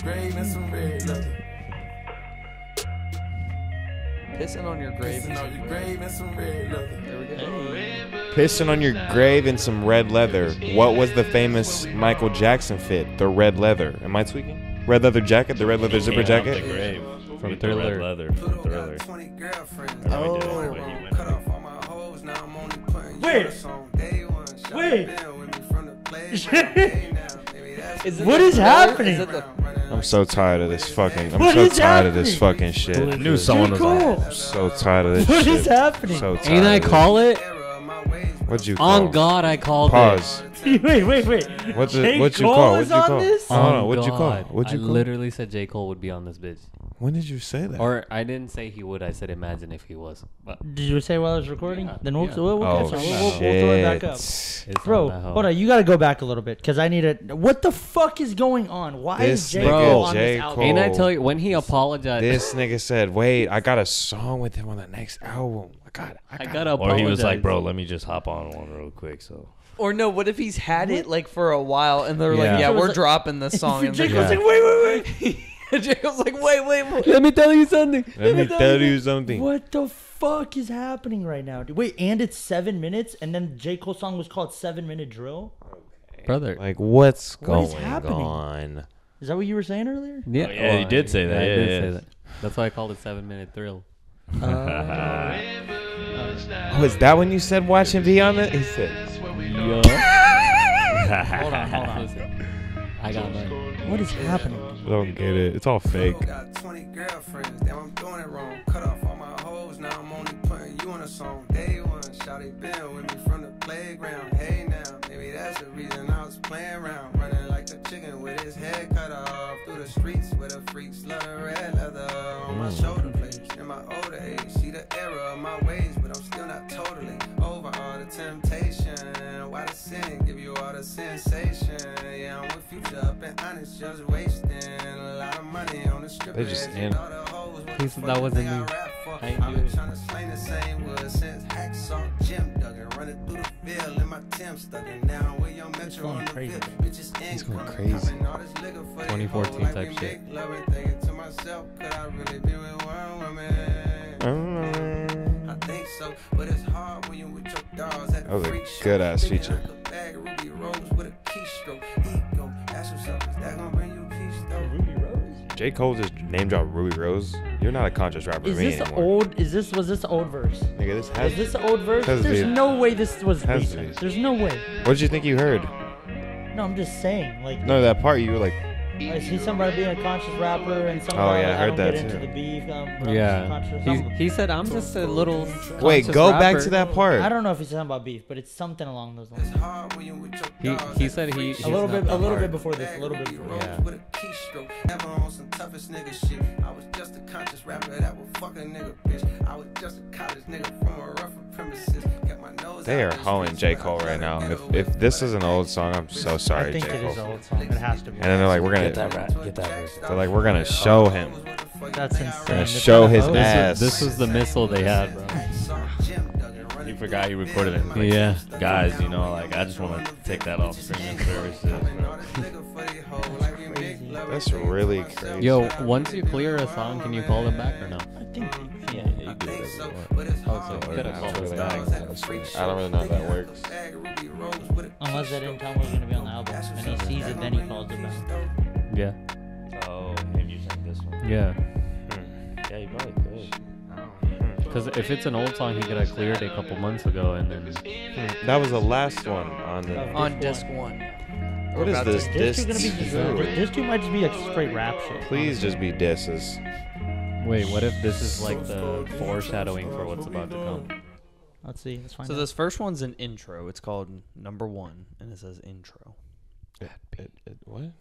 Speaker 1: Pissing on your grave. There we go.
Speaker 2: Pissing on your grave in some red leather. What was the famous Michael Jackson fit? The red leather. Am I tweaking? Red leather jacket? The red leather zipper jacket?
Speaker 3: The grave.
Speaker 4: From
Speaker 3: With
Speaker 4: Thriller.
Speaker 3: The red leather. From Thriller.
Speaker 5: Wait.
Speaker 1: Is it
Speaker 5: What
Speaker 1: the
Speaker 5: is
Speaker 1: Thriller?
Speaker 5: happening?
Speaker 1: Is it the
Speaker 2: I'm so tired of this fucking. I'm
Speaker 5: What
Speaker 2: so
Speaker 5: is
Speaker 2: tired of this
Speaker 5: happening?
Speaker 2: fucking shit.
Speaker 3: I knew someone was on.
Speaker 5: Cool.
Speaker 2: I'm so tired of this
Speaker 5: What
Speaker 2: shit.
Speaker 5: is happening?
Speaker 2: So tired
Speaker 4: Ain't I
Speaker 2: of this.
Speaker 4: call it?
Speaker 2: What'd you call?
Speaker 4: On God, I called
Speaker 2: Pause.
Speaker 5: Wait.
Speaker 2: What's
Speaker 5: J.
Speaker 2: it? What'd you
Speaker 5: Cole
Speaker 2: call?
Speaker 5: is
Speaker 2: What'd you
Speaker 5: on
Speaker 2: call?
Speaker 5: this?
Speaker 4: it.
Speaker 2: I don't know.
Speaker 4: On
Speaker 2: What'd you call?
Speaker 4: God.
Speaker 2: What'd you
Speaker 4: I
Speaker 2: call?
Speaker 4: literally said J. Cole would be on this bitch.
Speaker 2: When did you say that?
Speaker 4: Or I didn't say he would. I said imagine if he was. But
Speaker 5: Did you say while I was recording?
Speaker 4: Yeah,
Speaker 5: Then we'll
Speaker 4: yeah.
Speaker 5: we'll
Speaker 2: Oh
Speaker 5: catch it.
Speaker 2: shit!
Speaker 5: We'll throw it back up.
Speaker 4: it's
Speaker 5: Bro,
Speaker 4: on that hoe.
Speaker 5: hold on. You gotta go back a little bit because I need it. What the fuck is going on? Why
Speaker 2: This
Speaker 5: is J.
Speaker 2: nigga,
Speaker 5: Cole on
Speaker 2: J.
Speaker 5: this album?
Speaker 2: Cole.
Speaker 4: Ain't I tell you when he apologized?
Speaker 2: This nigga said, "Wait, I got a song with him on the next album.
Speaker 4: I gotta apologize.
Speaker 3: Or he was like, bro, let me just hop on one real quick. So
Speaker 1: Or no, what if he's had it like for a while and they're
Speaker 4: Yeah.
Speaker 1: like, yeah,
Speaker 5: So it's
Speaker 1: we're
Speaker 5: like-
Speaker 1: dropping this song. And
Speaker 5: J.
Speaker 1: they're
Speaker 5: Cole's
Speaker 1: like,
Speaker 5: like, wait.
Speaker 1: and Jacob's like, wait.
Speaker 4: Let me tell you something.
Speaker 2: Let me tell you something."
Speaker 5: What the fuck is happening right now? Dude? Wait, and it's 7 minutes, and then J. Cole's song was called 7 Minute Drill.
Speaker 4: Brother.
Speaker 2: Like, what's
Speaker 5: What is
Speaker 2: going
Speaker 5: happening?
Speaker 2: on?
Speaker 5: Is that what you were saying earlier?
Speaker 4: Yeah,
Speaker 3: Oh, yeah, you did say that.
Speaker 4: I
Speaker 3: Yeah,
Speaker 4: did
Speaker 3: yeah.
Speaker 4: say that. That's why I called it 7 Minute Thrill.
Speaker 2: Oh, is that when you said watch him be on it? He said,
Speaker 4: Yo.
Speaker 5: Hold on.
Speaker 4: Listen, I got mine.
Speaker 5: What is happening?
Speaker 2: "I don't get it. It's all fake."
Speaker 9: Got 20 girlfriends, damn, I'm doing it wrong. Cut off all my hoes, now I'm only putting you on a song. Day one, shawty been with me from the playground. Hey now, maybe that's the reason I was playing around. Running like the chicken with his head cut off. Through the streets with a freak slut of red leather on my shoulder blades. In my older age, see the error of my ways, but I'm still not totally over all the temptation. Why the sin give you all the sensation? Yeah, I'm with Future up and honest, just wasting a lot of money on the strip.
Speaker 2: They just in.
Speaker 4: He said that wasn't me. I ain't
Speaker 9: I've
Speaker 4: do
Speaker 9: been
Speaker 4: it.
Speaker 9: trying to slay the same wood since Hacksaw Jim Duggan. Running through the field in my Tim stuck in now with your Metro
Speaker 5: going
Speaker 9: on the
Speaker 5: crazy.
Speaker 9: field. Bitches
Speaker 2: He's going
Speaker 9: income.
Speaker 2: crazy.
Speaker 9: Popping all this liquor for the
Speaker 4: 2014
Speaker 9: hoe,
Speaker 4: type
Speaker 9: like we
Speaker 4: shit.
Speaker 9: make love and thinking to myself, could I really be with one woman? I think so, but it's hard when you with your dogs at
Speaker 2: That
Speaker 9: the
Speaker 2: was a
Speaker 9: freak show.
Speaker 2: good ass
Speaker 9: Thinking
Speaker 2: feature.
Speaker 9: like a bag of Ruby Rose with a keystroke. Ego, ask yourself, is that gonna bring you peace though?
Speaker 5: Ruby Rose?
Speaker 2: J. Cole just name dropped Ruby Rose. You're not a conscious rapper
Speaker 5: Is
Speaker 2: to me
Speaker 5: this
Speaker 2: anymore.
Speaker 5: old? Was this the old verse?
Speaker 2: Nigga, this has.
Speaker 5: Is this the old verse?
Speaker 2: Has to
Speaker 5: There's
Speaker 2: be.
Speaker 5: no way this was
Speaker 2: Has to be.
Speaker 5: recent. There's no way.
Speaker 2: What did you think you heard?
Speaker 5: No, I'm just saying. Like,
Speaker 2: No, that part you were like,
Speaker 5: I see somebody being a conscious rapper and somebody
Speaker 2: Oh, yeah, I
Speaker 5: I
Speaker 2: heard
Speaker 5: don't
Speaker 2: that
Speaker 5: get into
Speaker 2: too.
Speaker 5: the beef.
Speaker 4: Yeah.
Speaker 5: Conscious,
Speaker 4: He said, I'm just a little.
Speaker 2: wait,
Speaker 4: conscious
Speaker 2: go back
Speaker 4: rapper."
Speaker 2: to that part.
Speaker 5: I don't know if he's talking about beef, but it's something along those lines.
Speaker 9: It's hard when you with your dogs
Speaker 4: He
Speaker 9: at
Speaker 4: said
Speaker 9: the
Speaker 4: he.
Speaker 9: freak
Speaker 4: he's
Speaker 5: A little
Speaker 4: not
Speaker 5: bit,
Speaker 4: that
Speaker 5: a little
Speaker 4: hard.
Speaker 5: bit before this. A little bit before.
Speaker 9: Rose
Speaker 4: Yeah.
Speaker 9: with a keystroke. Never on some toughest nigga shit. I was just a conscious rapper that would fuck a nigga bitch. I was just a college nigga from a rougher premises. Kept my nose
Speaker 2: They
Speaker 9: out
Speaker 2: are
Speaker 9: the
Speaker 2: hoeing
Speaker 9: streets,
Speaker 2: J.
Speaker 9: but I
Speaker 2: Cole right
Speaker 9: gotta
Speaker 2: now.
Speaker 9: get
Speaker 2: If
Speaker 9: away
Speaker 2: this
Speaker 9: from
Speaker 2: is an
Speaker 9: that.
Speaker 2: old song, I'm so
Speaker 5: I
Speaker 2: sorry,
Speaker 5: think
Speaker 2: J.
Speaker 5: it is
Speaker 2: Cole.
Speaker 5: an old song. It has to be.
Speaker 2: And then they're like, we're
Speaker 3: Get
Speaker 2: gonna,
Speaker 3: that verse.
Speaker 2: they're like, we're gonna show him.
Speaker 5: That's insane.
Speaker 2: Gonna
Speaker 5: It's
Speaker 2: show
Speaker 5: not a
Speaker 2: his
Speaker 5: hoax.
Speaker 2: ass.
Speaker 4: This was the missile they had, bro.
Speaker 3: You forgot he recorded it. Like,
Speaker 4: Yeah.
Speaker 3: Guys, you know, like I just want to take that off streaming services. Bro.
Speaker 2: That's really crazy.
Speaker 4: Yo, once you clear a song, can you call it back or no?
Speaker 5: I think.
Speaker 3: Yeah, you do whatever you want.
Speaker 4: Also, could have called it back.
Speaker 2: I don't really know if that works.
Speaker 5: Unless they didn't tell him it was gonna be on the album, and he sees it, then he calls it back.
Speaker 4: Yeah.
Speaker 3: Oh, him using this one.
Speaker 4: Yeah.
Speaker 3: Yeah, you probably could.
Speaker 4: Because if it's an old song, he could have cleared it a couple months ago, and then
Speaker 2: That was the last one on the.
Speaker 1: on disc 1.
Speaker 2: What is this?
Speaker 5: This two gonna be
Speaker 2: Diss?
Speaker 5: this two might just be a straight rap shit.
Speaker 2: Please just be disses.
Speaker 4: wait, what if this is like the foreshadowing for what's about to come?
Speaker 5: Let's see. Let's find
Speaker 1: So
Speaker 5: out.
Speaker 1: this first one's an intro. It's called number 1, and it says intro.
Speaker 2: What?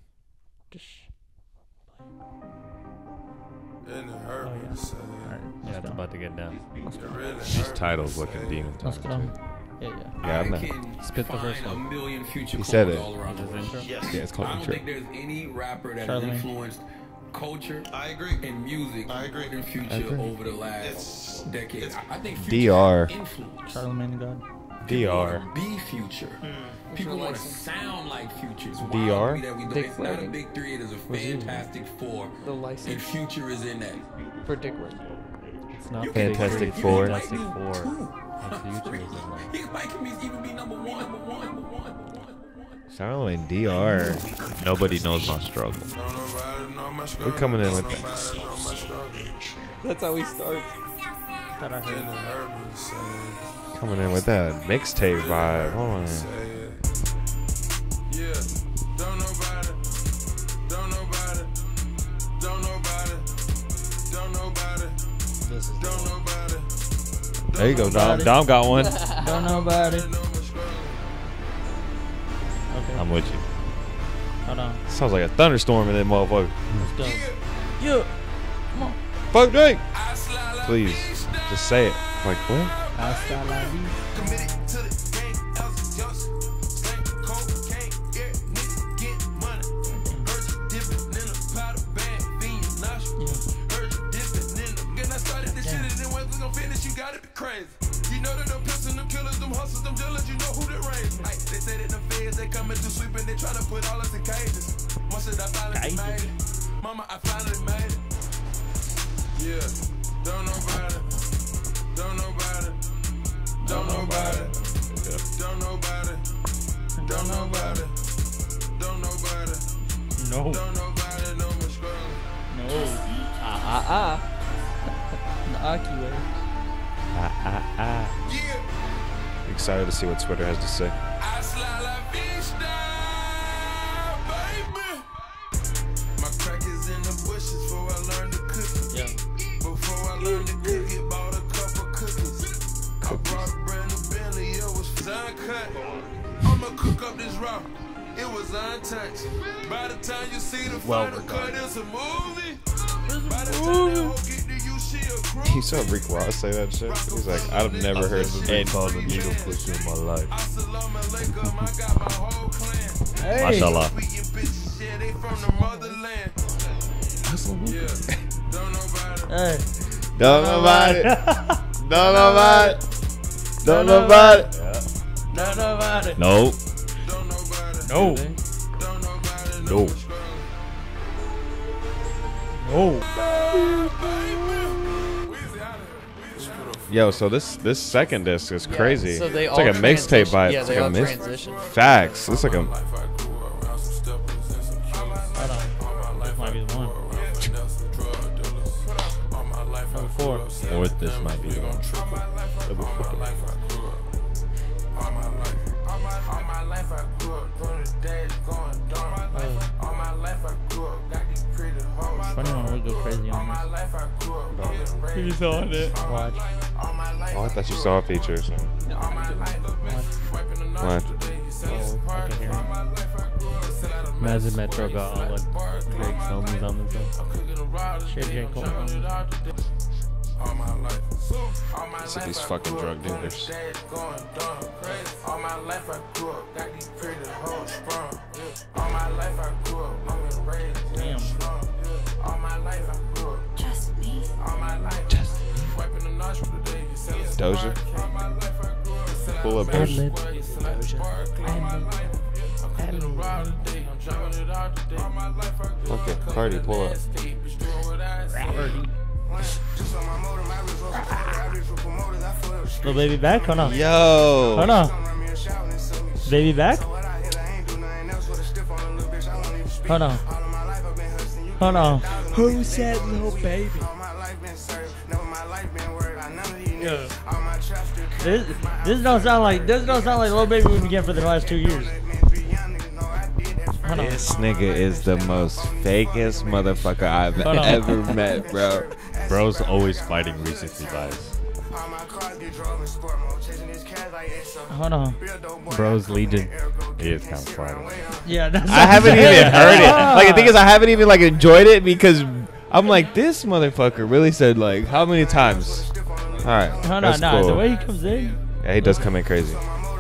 Speaker 4: Yeah, it's about to get down.
Speaker 3: These titles looking demon
Speaker 5: Let's
Speaker 3: time.
Speaker 5: go. Yeah.
Speaker 2: Yeah, I'm not.
Speaker 4: Spit the first one.
Speaker 2: He said it.
Speaker 3: Yes.
Speaker 2: Yeah, it's called
Speaker 9: I don't
Speaker 2: intro.
Speaker 9: think there's any rapper that
Speaker 5: Charlemagne.
Speaker 9: has influenced culture
Speaker 8: I agree.
Speaker 9: and music
Speaker 8: I agree.
Speaker 9: in Future over the last decade. I think Future
Speaker 2: DR.
Speaker 9: has influence.
Speaker 5: Charlemagne God.
Speaker 2: DR.
Speaker 9: Be Future. People want to sound like Future. It's
Speaker 2: DR?
Speaker 9: wild to me that we do.
Speaker 1: Dick
Speaker 9: It's not a
Speaker 1: Writing.
Speaker 9: big three. It is a fantastic four.
Speaker 1: The
Speaker 9: And
Speaker 1: license
Speaker 9: Future is in that.
Speaker 1: for Dick Writing.
Speaker 4: It's not
Speaker 2: Fantastic
Speaker 4: Big
Speaker 2: Four.
Speaker 4: Fantastic Four. And Future is in there.
Speaker 9: He might even be number one.
Speaker 2: Charlemagne DR.
Speaker 3: Nobody knows my struggle.
Speaker 2: We're coming in with that.
Speaker 1: That's how we start.
Speaker 5: Thought I heard that.
Speaker 2: Coming in with that mixtape vibe. Hold on.
Speaker 8: Yeah, don't nobody, don't nobody, don't nobody, don't nobody, don't nobody.
Speaker 2: There you go, Dom. Dom got one.
Speaker 5: Don't know about it. Okay.
Speaker 3: I'm with you.
Speaker 5: Hold on.
Speaker 2: Sounds like a thunderstorm in that motherfucker.
Speaker 5: Let's go. Yeah.
Speaker 2: Fuck Drake. Please, just say it. Like what?
Speaker 5: Hasta la vida.
Speaker 8: Committed to the game, I was a youngster. Slang cocaine, yeah, niggas get money. Heard you dipping in a powder bag, being nauseous. Heard you dipping in the. When I started this shit and then once we gon' finish, you gotta be crazy. You know that them pimps and them killers, them hustlers, them dealers, you know who they raised. Ay, they say that the feds, they coming to sweep and they tryna put all us in cages. Once that I finally made it. Mama, I finally made it. Yeah, don't nobody, don't nobody, don't nobody, don't nobody, don't nobody, don't nobody,
Speaker 5: No.
Speaker 8: don't nobody know my struggle.
Speaker 5: No. The Aki way.
Speaker 8: Yeah,
Speaker 2: Excited to see what Twitter has to say.
Speaker 8: I slide la vista, baby. My crack is in the bushes before I learned to cook.
Speaker 5: Yeah.
Speaker 8: Before I learned to cook, it bought a couple cookies. I brought a brand new Bentley, it was uncut. I'ma cook up this raw, it was untouched. By the time you see the final cut, it's a movie. By the time that hoe get to you, she a crew.
Speaker 2: You saw Rick Ross say that shit? He's like, I've never heard
Speaker 3: Any called a needle pusher in my life.
Speaker 8: Assalamu alaikum, I got my whole clan.
Speaker 5: Hey.
Speaker 3: Mashallah.
Speaker 8: We get bitches, yeah, they from the motherland. Yeah, don't nobody.
Speaker 5: Hey.
Speaker 2: Don't nobody. Don't nobody. Don't nobody.
Speaker 5: Don't know about it.
Speaker 3: Nope.
Speaker 8: Don't nobody.
Speaker 5: No.
Speaker 8: Don't nobody know
Speaker 3: No.
Speaker 8: my struggle.
Speaker 5: No.
Speaker 2: Yo, so this second disc is crazy.
Speaker 1: So they
Speaker 2: it's
Speaker 1: all
Speaker 2: like a mixtape
Speaker 1: transition-
Speaker 2: vibe.
Speaker 1: Yeah,
Speaker 2: It's
Speaker 1: they
Speaker 2: like a
Speaker 1: all
Speaker 2: mix.
Speaker 1: transition.
Speaker 2: Facts. It's like a.
Speaker 5: Hold on. This might be the one. Number 4.
Speaker 3: Or this might be the one.
Speaker 5: Funny one would go crazy on this. He's on it. Watch.
Speaker 2: Oh, I thought you saw a feature. So. What?
Speaker 5: Oh, I can hear it.
Speaker 4: Imagine Metro got all like Drake's homies on the song.
Speaker 5: Shit, J. Cole.
Speaker 2: See these fucking drug dealers.
Speaker 8: All my life I grew up, got these pretty hoes sprung. All my life I grew up, I'm been raised.
Speaker 5: Damn.
Speaker 8: All my life I grew up. Just me. All my life. Just me. Wiping the nostril today. You selling
Speaker 2: Doja.
Speaker 8: All my life I grew up.
Speaker 2: Pull up,
Speaker 5: Ad-lib.
Speaker 2: Doja.
Speaker 8: You selling Doja. All my life. I'm cooking a ride today. I'm driving it out today. All my life I grew up.
Speaker 2: Okay, Cardi, pull up.
Speaker 5: Little baby back? Hold on.
Speaker 2: Yo.
Speaker 5: Hold on. Baby back? Hold on. Hold on.
Speaker 1: Who said little baby?
Speaker 5: This don't sound like Lil Baby we've been getting for the last 2 years. Hold on.
Speaker 2: This nigga is the most fakest motherfucker I've
Speaker 5: Hold on.
Speaker 2: ever met, bro.
Speaker 3: Bro's always fighting recency bias.
Speaker 5: Hold on.
Speaker 4: Bro's Legion.
Speaker 3: He is kind of fighting.
Speaker 5: Yeah, that's
Speaker 2: I haven't even heard it. Like the thing is, I haven't even like enjoyed it because I'm like, this motherfucker really said like how many times? All right,
Speaker 5: Hold on,
Speaker 2: that's
Speaker 5: nah,
Speaker 2: cool.
Speaker 5: the way he comes in.
Speaker 2: Yeah, he does come in crazy.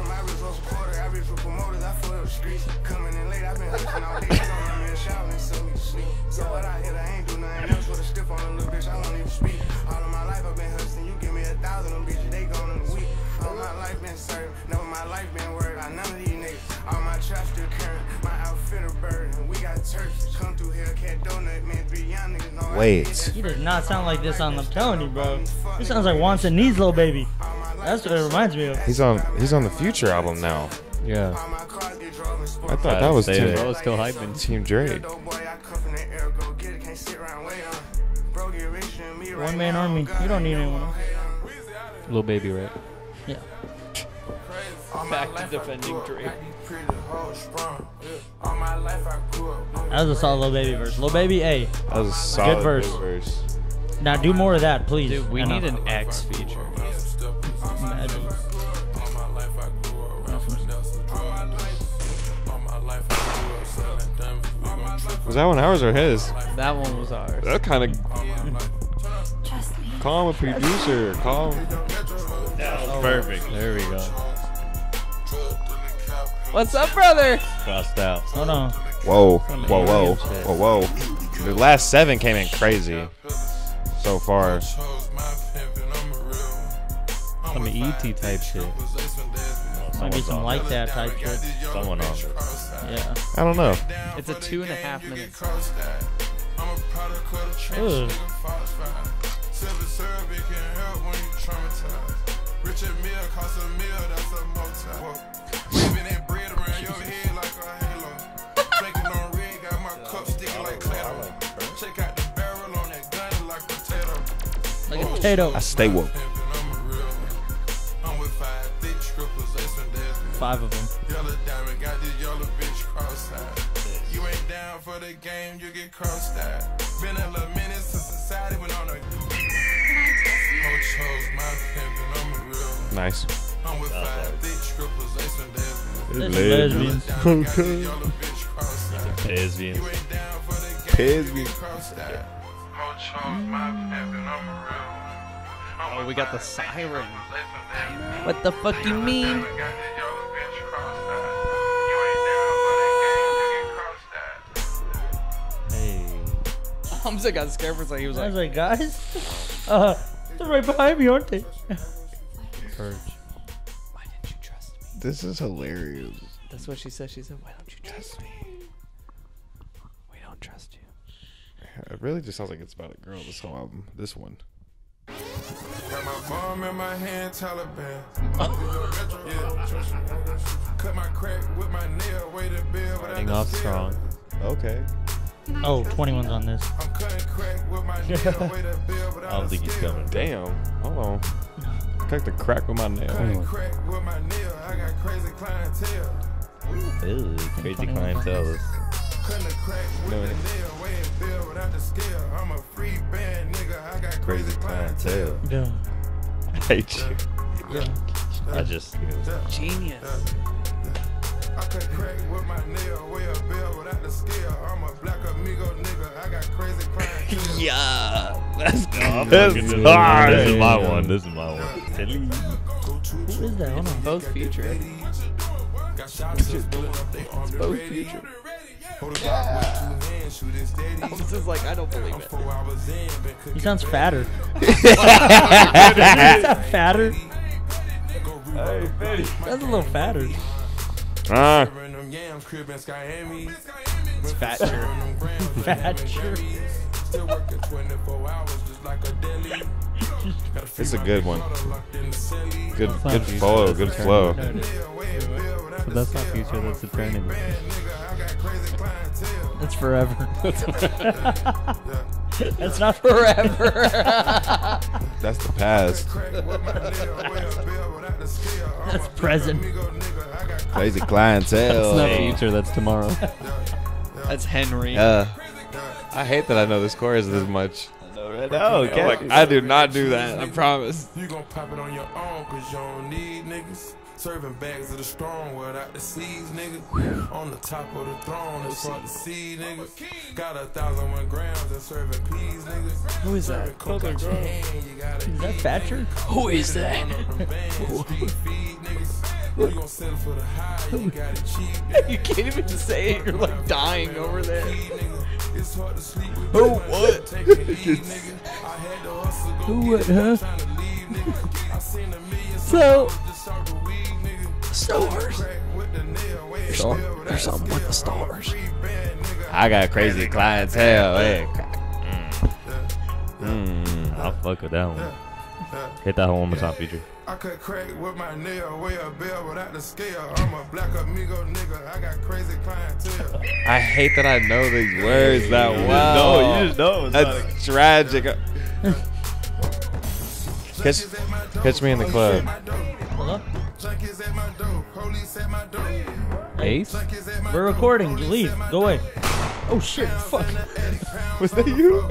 Speaker 2: Wait.
Speaker 5: He does not sound like this on. I'm telling you, bro. This sounds like Wants and Needs, little baby. That's what it reminds me of.
Speaker 2: He's on the Future album now.
Speaker 4: Yeah.
Speaker 2: I thought that was Team.
Speaker 4: Bro, still hyping.
Speaker 2: Team Drake.
Speaker 5: One man army. You don't need anyone else.
Speaker 4: Little baby, right?
Speaker 5: Yeah.
Speaker 1: Back to defending Drake.
Speaker 5: That was a solid Lil Baby verse. Lil Baby, A.
Speaker 2: That was a solid
Speaker 5: Good verse. Now do more of that, please.
Speaker 1: Dude, we need an X feature.
Speaker 5: Imagine.
Speaker 2: Was that one ours or his?
Speaker 1: That one was ours.
Speaker 2: That kind of. Call him a producer. Call him.
Speaker 4: Perfect. There we go.
Speaker 1: What's up, brother?
Speaker 4: Crossed out.
Speaker 5: Hold on.
Speaker 2: Whoa, whoa, whoa, whoa, whoa. The last 7 came in crazy so far.
Speaker 4: Some ET type shit.
Speaker 5: Might be some like that type shit.
Speaker 4: Someone on it.
Speaker 5: Yeah.
Speaker 2: I don't know.
Speaker 1: It's a 2.5 minutes.
Speaker 5: Ugh. Like a potato.
Speaker 2: I stay woke.
Speaker 5: 5 of them.
Speaker 8: You ain't down for the game, you get crossed out. Been a little minute since society went on a
Speaker 2: Nice.
Speaker 8: I'm with 5 thick strippers, they some
Speaker 5: Lesbians.
Speaker 4: Lesbians.
Speaker 1: Oh, we got the siren. What the fuck you mean?
Speaker 4: Hey.
Speaker 1: Hamza got scared for a second. He was
Speaker 5: I was
Speaker 1: like,
Speaker 5: like, guys, they're right behind me, aren't they?
Speaker 4: Purge.
Speaker 1: why didn't you trust me?
Speaker 2: This is hilarious.
Speaker 1: That's what she said. She said, why don't you trust me? We don't trust you.
Speaker 2: It really just sounds like it's about a girl, this whole album. This one.
Speaker 8: got my bomb in my hand, Taliban. Cut my crack with my nail, way to bill.
Speaker 4: Starting off strong.
Speaker 2: Okay.
Speaker 5: Oh, 21's on this.
Speaker 8: I'm cutting crack with my nail, way to bill.
Speaker 3: I don't think he's coming.
Speaker 2: Damn. Hold on. Cut the crack with my nail.
Speaker 8: Cutting crack with my nail, I got crazy clientele.
Speaker 3: Ew, crazy clientele.
Speaker 8: Cutting the crack with the nail, way to bill without the scale. I'm a free band nigga, I got
Speaker 3: Crazy clientele.
Speaker 5: Yeah.
Speaker 2: I hate you.
Speaker 3: I just.
Speaker 1: Genius.
Speaker 8: I cut crack with my nail, way a bill without the scale. I'm a black amigo nigga, I got crazy clientele.
Speaker 1: Yeah. Let's go.
Speaker 3: This is my one. This is my one.
Speaker 5: Who is that? Hold on.
Speaker 1: Both Future.
Speaker 8: It's
Speaker 1: both Future. Hamza's like, I don't believe it.
Speaker 5: He sounds fatter. He sounds fatter. That's a little fatter.
Speaker 1: It's fat shirt.
Speaker 5: Fat shirt.
Speaker 2: It's a good one. Good flow. Good flow.
Speaker 4: But that's not Future, that's eternity.
Speaker 5: That's forever. That's not forever.
Speaker 2: That's the past.
Speaker 5: That's present.
Speaker 2: Crazy clientele.
Speaker 4: That's not Future, that's tomorrow.
Speaker 1: That's Henry.
Speaker 2: I hate that I know this chorus this much.
Speaker 3: No,
Speaker 2: I do not do that. I promise.
Speaker 8: You gon' pop it on your own, cause you don't need niggas. Serving bags of the strong without the seeds, nigga. On the top of the throne, it's hard to see, nigga. Got 1,001 grams and serving peas, nigga.
Speaker 1: Who is that?
Speaker 5: Is that Thatcher?
Speaker 1: Who is that?
Speaker 8: You gon' settle for the high, you got it cheap.
Speaker 1: You can't even say it. You're like dying over there.
Speaker 8: It's hard to sleep with
Speaker 1: Who what?
Speaker 8: Take it easy, nigga. I had to hustle, go
Speaker 5: Who
Speaker 8: get
Speaker 5: what,
Speaker 8: it,
Speaker 5: huh?
Speaker 8: tryna leave, nigga. I seen a million
Speaker 5: So-
Speaker 8: just off the weed, nigga.
Speaker 1: Stars.
Speaker 8: Crack with the nail, way still,
Speaker 1: There's something with the stars.
Speaker 8: free band, nigga.
Speaker 2: I got crazy clientele. Hey.
Speaker 3: I'll fuck with that one. Hit that one more time, Future.
Speaker 8: I cut crack with my nail, weigh a bell without the scale. I'm a black amigo nigga, I got crazy clientele.
Speaker 2: I hate that I know these words that
Speaker 3: No,
Speaker 2: well.
Speaker 3: you just know. It's
Speaker 2: That's tragic. Catch me in the club.
Speaker 5: Hello?
Speaker 8: Junkies at my door, police at my door.
Speaker 4: Ace?
Speaker 8: Junkies at my
Speaker 5: We're recording. Leave. Go away. Oh shit! Fuck.
Speaker 2: Was that you?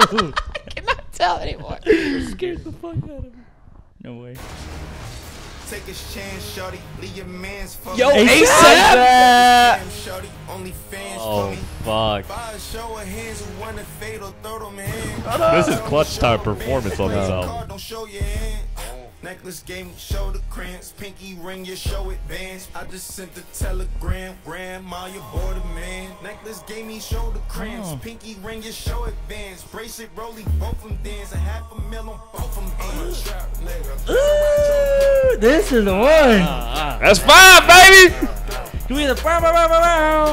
Speaker 5: Scared the fuck out of me. No way.
Speaker 9: Take a chance, shorty. Leave your mans for
Speaker 1: Yo,
Speaker 9: me.
Speaker 1: ASAP!
Speaker 9: Damn, shorty. Only fans
Speaker 4: Oh,
Speaker 9: for me.
Speaker 4: fuck.
Speaker 9: By a show of hands who wanna fade or throw them hands.
Speaker 3: This is clutch time performance on this album.
Speaker 9: Don't show your hand. Necklace game, shoulder cramps. Pinky ring, your show advance. I just sent the telegram. Grandma, you bought a man. Necklace gave me shoulder cramps. Pinky ring, your show advance. Bracelet, rolly, both them dance. $500,000 on both them hands.
Speaker 5: Ooh, this is the one.
Speaker 2: That's fine, baby.
Speaker 5: Do we the bow, bow, bow, bow, bow.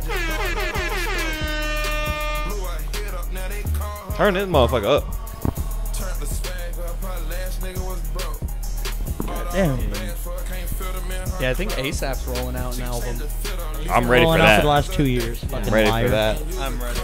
Speaker 2: Turn this motherfucker up.
Speaker 8: Turn the swag up, her last nigga was broke.
Speaker 5: Damn.
Speaker 1: Yeah, I think ASAP's rolling out an album.
Speaker 2: I'm ready for
Speaker 5: Rolling out for the
Speaker 2: that.
Speaker 5: last 2 years. Fucking
Speaker 2: I'm ready
Speaker 5: liar.
Speaker 2: for that.
Speaker 1: I'm ready.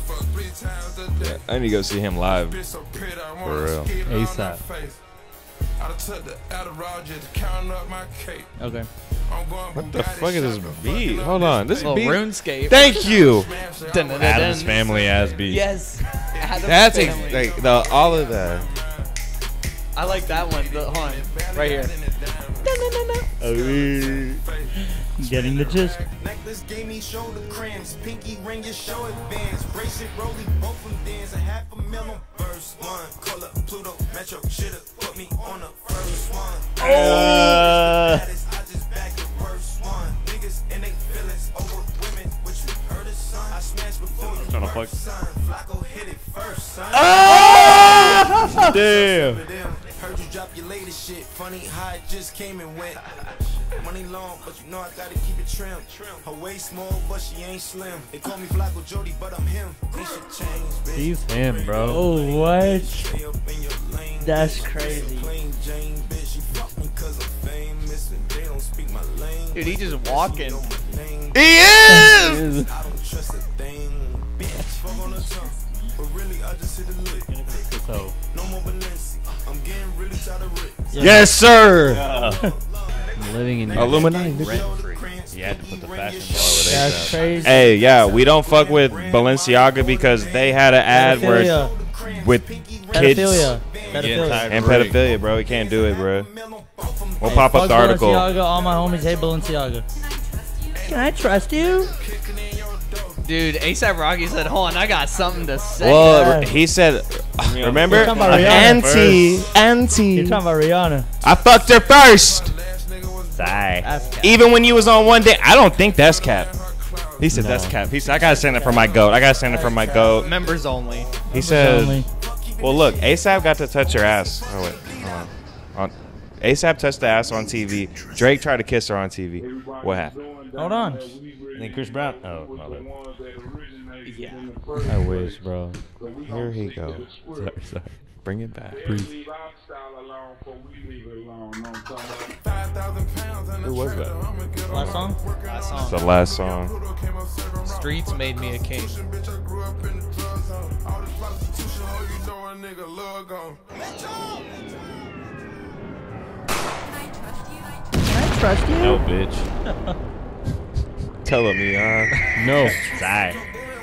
Speaker 2: I need to go see him live. For real.
Speaker 4: ASAP.
Speaker 8: I took the Adderall just to count up my cake.
Speaker 5: Okay.
Speaker 8: I'm going
Speaker 2: What the fuck is this beat? Hold on. This
Speaker 1: Oh,
Speaker 2: beat.
Speaker 1: RuneScape.
Speaker 2: Thank you.
Speaker 3: Adam's Family ass beat.
Speaker 1: Yes. Adam's
Speaker 2: That's
Speaker 1: Family.
Speaker 2: like the all of that.
Speaker 1: I like that one. Hold on. Right here.
Speaker 5: Getting the gist.
Speaker 9: Necklace gave me shoulder cramps. Pinky ring, your show advance. Bracelet, rolly, both them dance. $500,000 on first one. Call up Pluto, Metro, should've put me on the first one. I just back the worst one. Niggas and they feelings over women, which you heard of, son. I smashed before you
Speaker 3: Tryna fuck.
Speaker 9: birth, son. Flacco hit it first, son.
Speaker 3: Damn.
Speaker 9: Heard you drop your latest shit. Funny how it just came and went. Money long, but you know I gotta keep it trim. Her waist small, but she ain't slim. They call me Flacco Jody, but I'm him. This shit changed, bitch.
Speaker 4: He's him, bro.
Speaker 5: Oh, what?
Speaker 9: Stay up in your lane.
Speaker 5: That's crazy.
Speaker 9: Plain Jane, bitch. You fuck me 'cause I'm famous and they don't speak my lane.
Speaker 1: Dude, he just walking.
Speaker 2: He is.
Speaker 9: I don't trust a thing. Bitch, fuck on the tongue. But really, I just hit a lick.
Speaker 4: So,
Speaker 9: No more Balenci. I'm getting really tired of Rick.
Speaker 2: Yes, sir.
Speaker 4: living in
Speaker 2: Illuminati.
Speaker 3: You had to put the fashion bar with
Speaker 5: That's
Speaker 3: ASAP.
Speaker 5: crazy.
Speaker 2: Hey, yeah, we don't fuck with Balenciaga because they had an ad where
Speaker 5: Pedophilia.
Speaker 2: with kids
Speaker 5: Pedophilia.
Speaker 3: Getting
Speaker 5: Pedophilia.
Speaker 3: tired
Speaker 2: and
Speaker 3: of Rick.
Speaker 2: pedophilia, bro. We can't do it, bro. We'll
Speaker 5: Hey,
Speaker 2: pop up
Speaker 5: fuck
Speaker 2: the article.
Speaker 5: Balenciaga. All my homies hate Balenciaga. Can I trust you?
Speaker 1: Dude, ASAP Rocky said, hold on, I got something to say.
Speaker 2: Well, he said, remember,
Speaker 5: You're talking about Rihanna
Speaker 2: auntie,
Speaker 5: You're
Speaker 2: auntie.
Speaker 5: talking about Rihanna.
Speaker 2: I fucked her first.
Speaker 3: Sigh.
Speaker 5: That's cap.
Speaker 2: Even when you was on one day, I don't think that's cap. He said that's cap. He said I gotta stand up for my goat. I gotta stand up for my goat.
Speaker 1: Members only.
Speaker 2: He said,
Speaker 5: Only.
Speaker 2: well, look, ASAP got to touch her ass. Oh wait, hold on. ASAP touched the ass on TV. Drake tried to kiss her on TV. What happened?
Speaker 5: Hold on.
Speaker 3: And then Chris Brown. Oh, my bad.
Speaker 1: Yeah.
Speaker 4: I wish, bro.
Speaker 2: Here he goes.
Speaker 3: Sorry.
Speaker 2: Bring it back.
Speaker 8: Who
Speaker 2: was that?
Speaker 5: Last song?
Speaker 1: Last
Speaker 2: It's
Speaker 1: song.
Speaker 2: the last song.
Speaker 1: Streets made me a king.
Speaker 5: Can I trust you?
Speaker 3: No, bitch.
Speaker 2: Tell him, Leon.
Speaker 3: No. Sigh.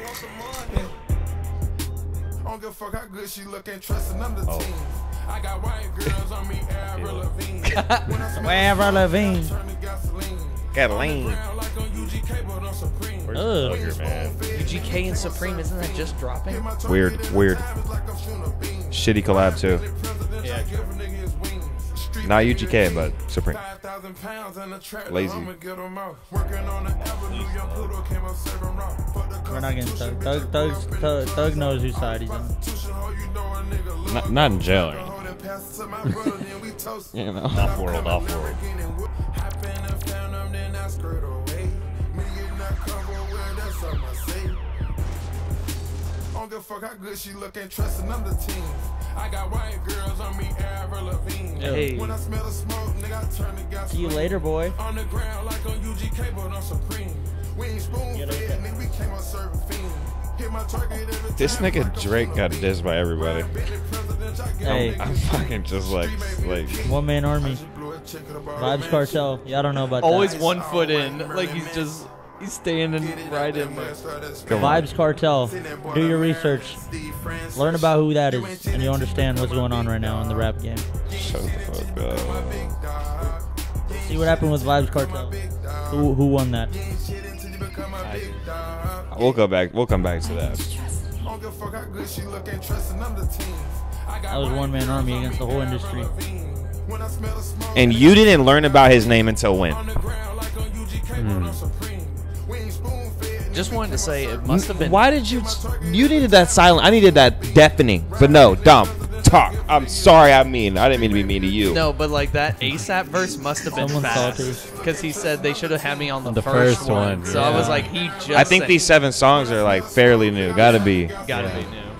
Speaker 8: I don't give a fuck how good she look, ain't trusting none of the team. I got white girls on me, Avril Lavigne. When I smell
Speaker 5: Avril Lavigne.
Speaker 8: turn to gasoline.
Speaker 2: Cataline.
Speaker 8: Brown like on UGK, but on Supreme.
Speaker 3: Where's
Speaker 5: Ugh.
Speaker 3: the booger, man?
Speaker 1: UGK and Supreme, isn't that just dropping?
Speaker 2: Weird. Shitty collab too.
Speaker 1: Yeah.
Speaker 2: Not UGK, but Supreme.
Speaker 8: 5,000 pounds in the trap.
Speaker 2: Lazy.
Speaker 8: I'ma get 'em out. Working on the avenue, young Pluto came up serving raw. Fuck the
Speaker 5: We're not getting Thug. Thug knows whose side he's on.
Speaker 8: Constitution, ho, you know a nigga love.
Speaker 2: Not in jail or anything.
Speaker 8: Hold it past to my brother, then we toast.
Speaker 2: You know.
Speaker 3: Off world, off world.
Speaker 8: Hop in the phantom, then I skirt away. Me getting that cover, well, that's all I say. Don't give a fuck how good she look, ain't trusting them the teams. I got white girls on me, Avril Lavigne.
Speaker 1: Hey.
Speaker 8: When I smell the smoke, nigga, I turn the gas.
Speaker 5: See you later, boy.
Speaker 8: On the ground like on UGK, but on Supreme. We ain't spoon fed, nigga, we came out serving fiend. Hit my target every time.
Speaker 2: This nigga Drake got dissed by everybody.
Speaker 5: Hey,
Speaker 2: I'm fucking just like
Speaker 5: one man army. Vibes Cartel. Y'all don't know about
Speaker 1: Always
Speaker 5: that.
Speaker 1: 1 foot in, like he's standing right in there.
Speaker 2: Come on.
Speaker 5: Vibes Cartel. Do your research. Learn about who that is, and you'll understand what's going on right now in the rap game.
Speaker 2: Shut the fuck up.
Speaker 5: See what happened with Vibes Cartel. Who won that?
Speaker 2: We'll come back to that.
Speaker 5: That was one man army against the whole industry.
Speaker 2: And you didn't learn about his name until when?
Speaker 1: Just wanted to say it must have been.
Speaker 2: Why did you needed that silent? I needed that deafening. But no, dumb talk. I'm sorry. I didn't mean to be mean to you.
Speaker 1: No, but like that ASAP verse must have been
Speaker 5: Someone's
Speaker 1: fast
Speaker 5: salty.
Speaker 1: because he said they should have had me on the
Speaker 4: first
Speaker 1: one.
Speaker 4: one,
Speaker 1: So I was
Speaker 4: yeah.
Speaker 1: like, he just.
Speaker 2: I think these 7 songs are like fairly new. Gotta be.
Speaker 1: gotta be new.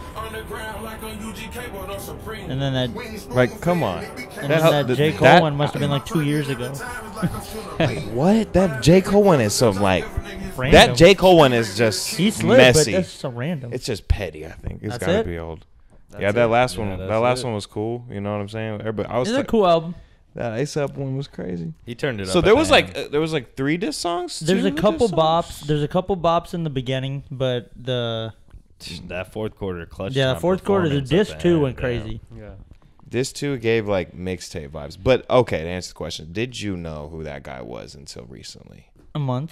Speaker 5: And then that,
Speaker 2: Like, come on.
Speaker 5: and then that J. Cole one must have been like 2 years ago.
Speaker 2: What? That J. Cole one is some like.
Speaker 5: Random.
Speaker 2: That J. Cole one is just
Speaker 5: He slid,
Speaker 2: messy.
Speaker 5: but that's so random.
Speaker 2: It's just petty. I think it's
Speaker 5: That's
Speaker 2: gotta
Speaker 5: it?
Speaker 2: be old. Yeah, that last one.
Speaker 3: that's
Speaker 2: That last
Speaker 3: it.
Speaker 2: one was cool. You know what I'm saying? Everybody, I was
Speaker 5: It's a
Speaker 2: like,
Speaker 5: cool album.
Speaker 2: that ASAP one was crazy.
Speaker 3: He turned it up.
Speaker 2: So
Speaker 3: at
Speaker 2: there
Speaker 3: the
Speaker 2: was
Speaker 3: end.
Speaker 2: like 3 diss songs.
Speaker 5: There's
Speaker 2: 2
Speaker 5: a couple
Speaker 2: diss songs?
Speaker 5: bops. There's a couple bops in the beginning, but the
Speaker 3: that fourth quarter clutch.
Speaker 5: yeah,
Speaker 3: time
Speaker 5: fourth quarter, the
Speaker 3: performance
Speaker 5: disc
Speaker 3: at
Speaker 5: 2
Speaker 3: end,
Speaker 5: went
Speaker 3: damn.
Speaker 5: crazy.
Speaker 4: Yeah.
Speaker 2: This 2 gave like mixtape vibes. But okay, to answer the question, did you know who that guy was until recently?
Speaker 5: A month.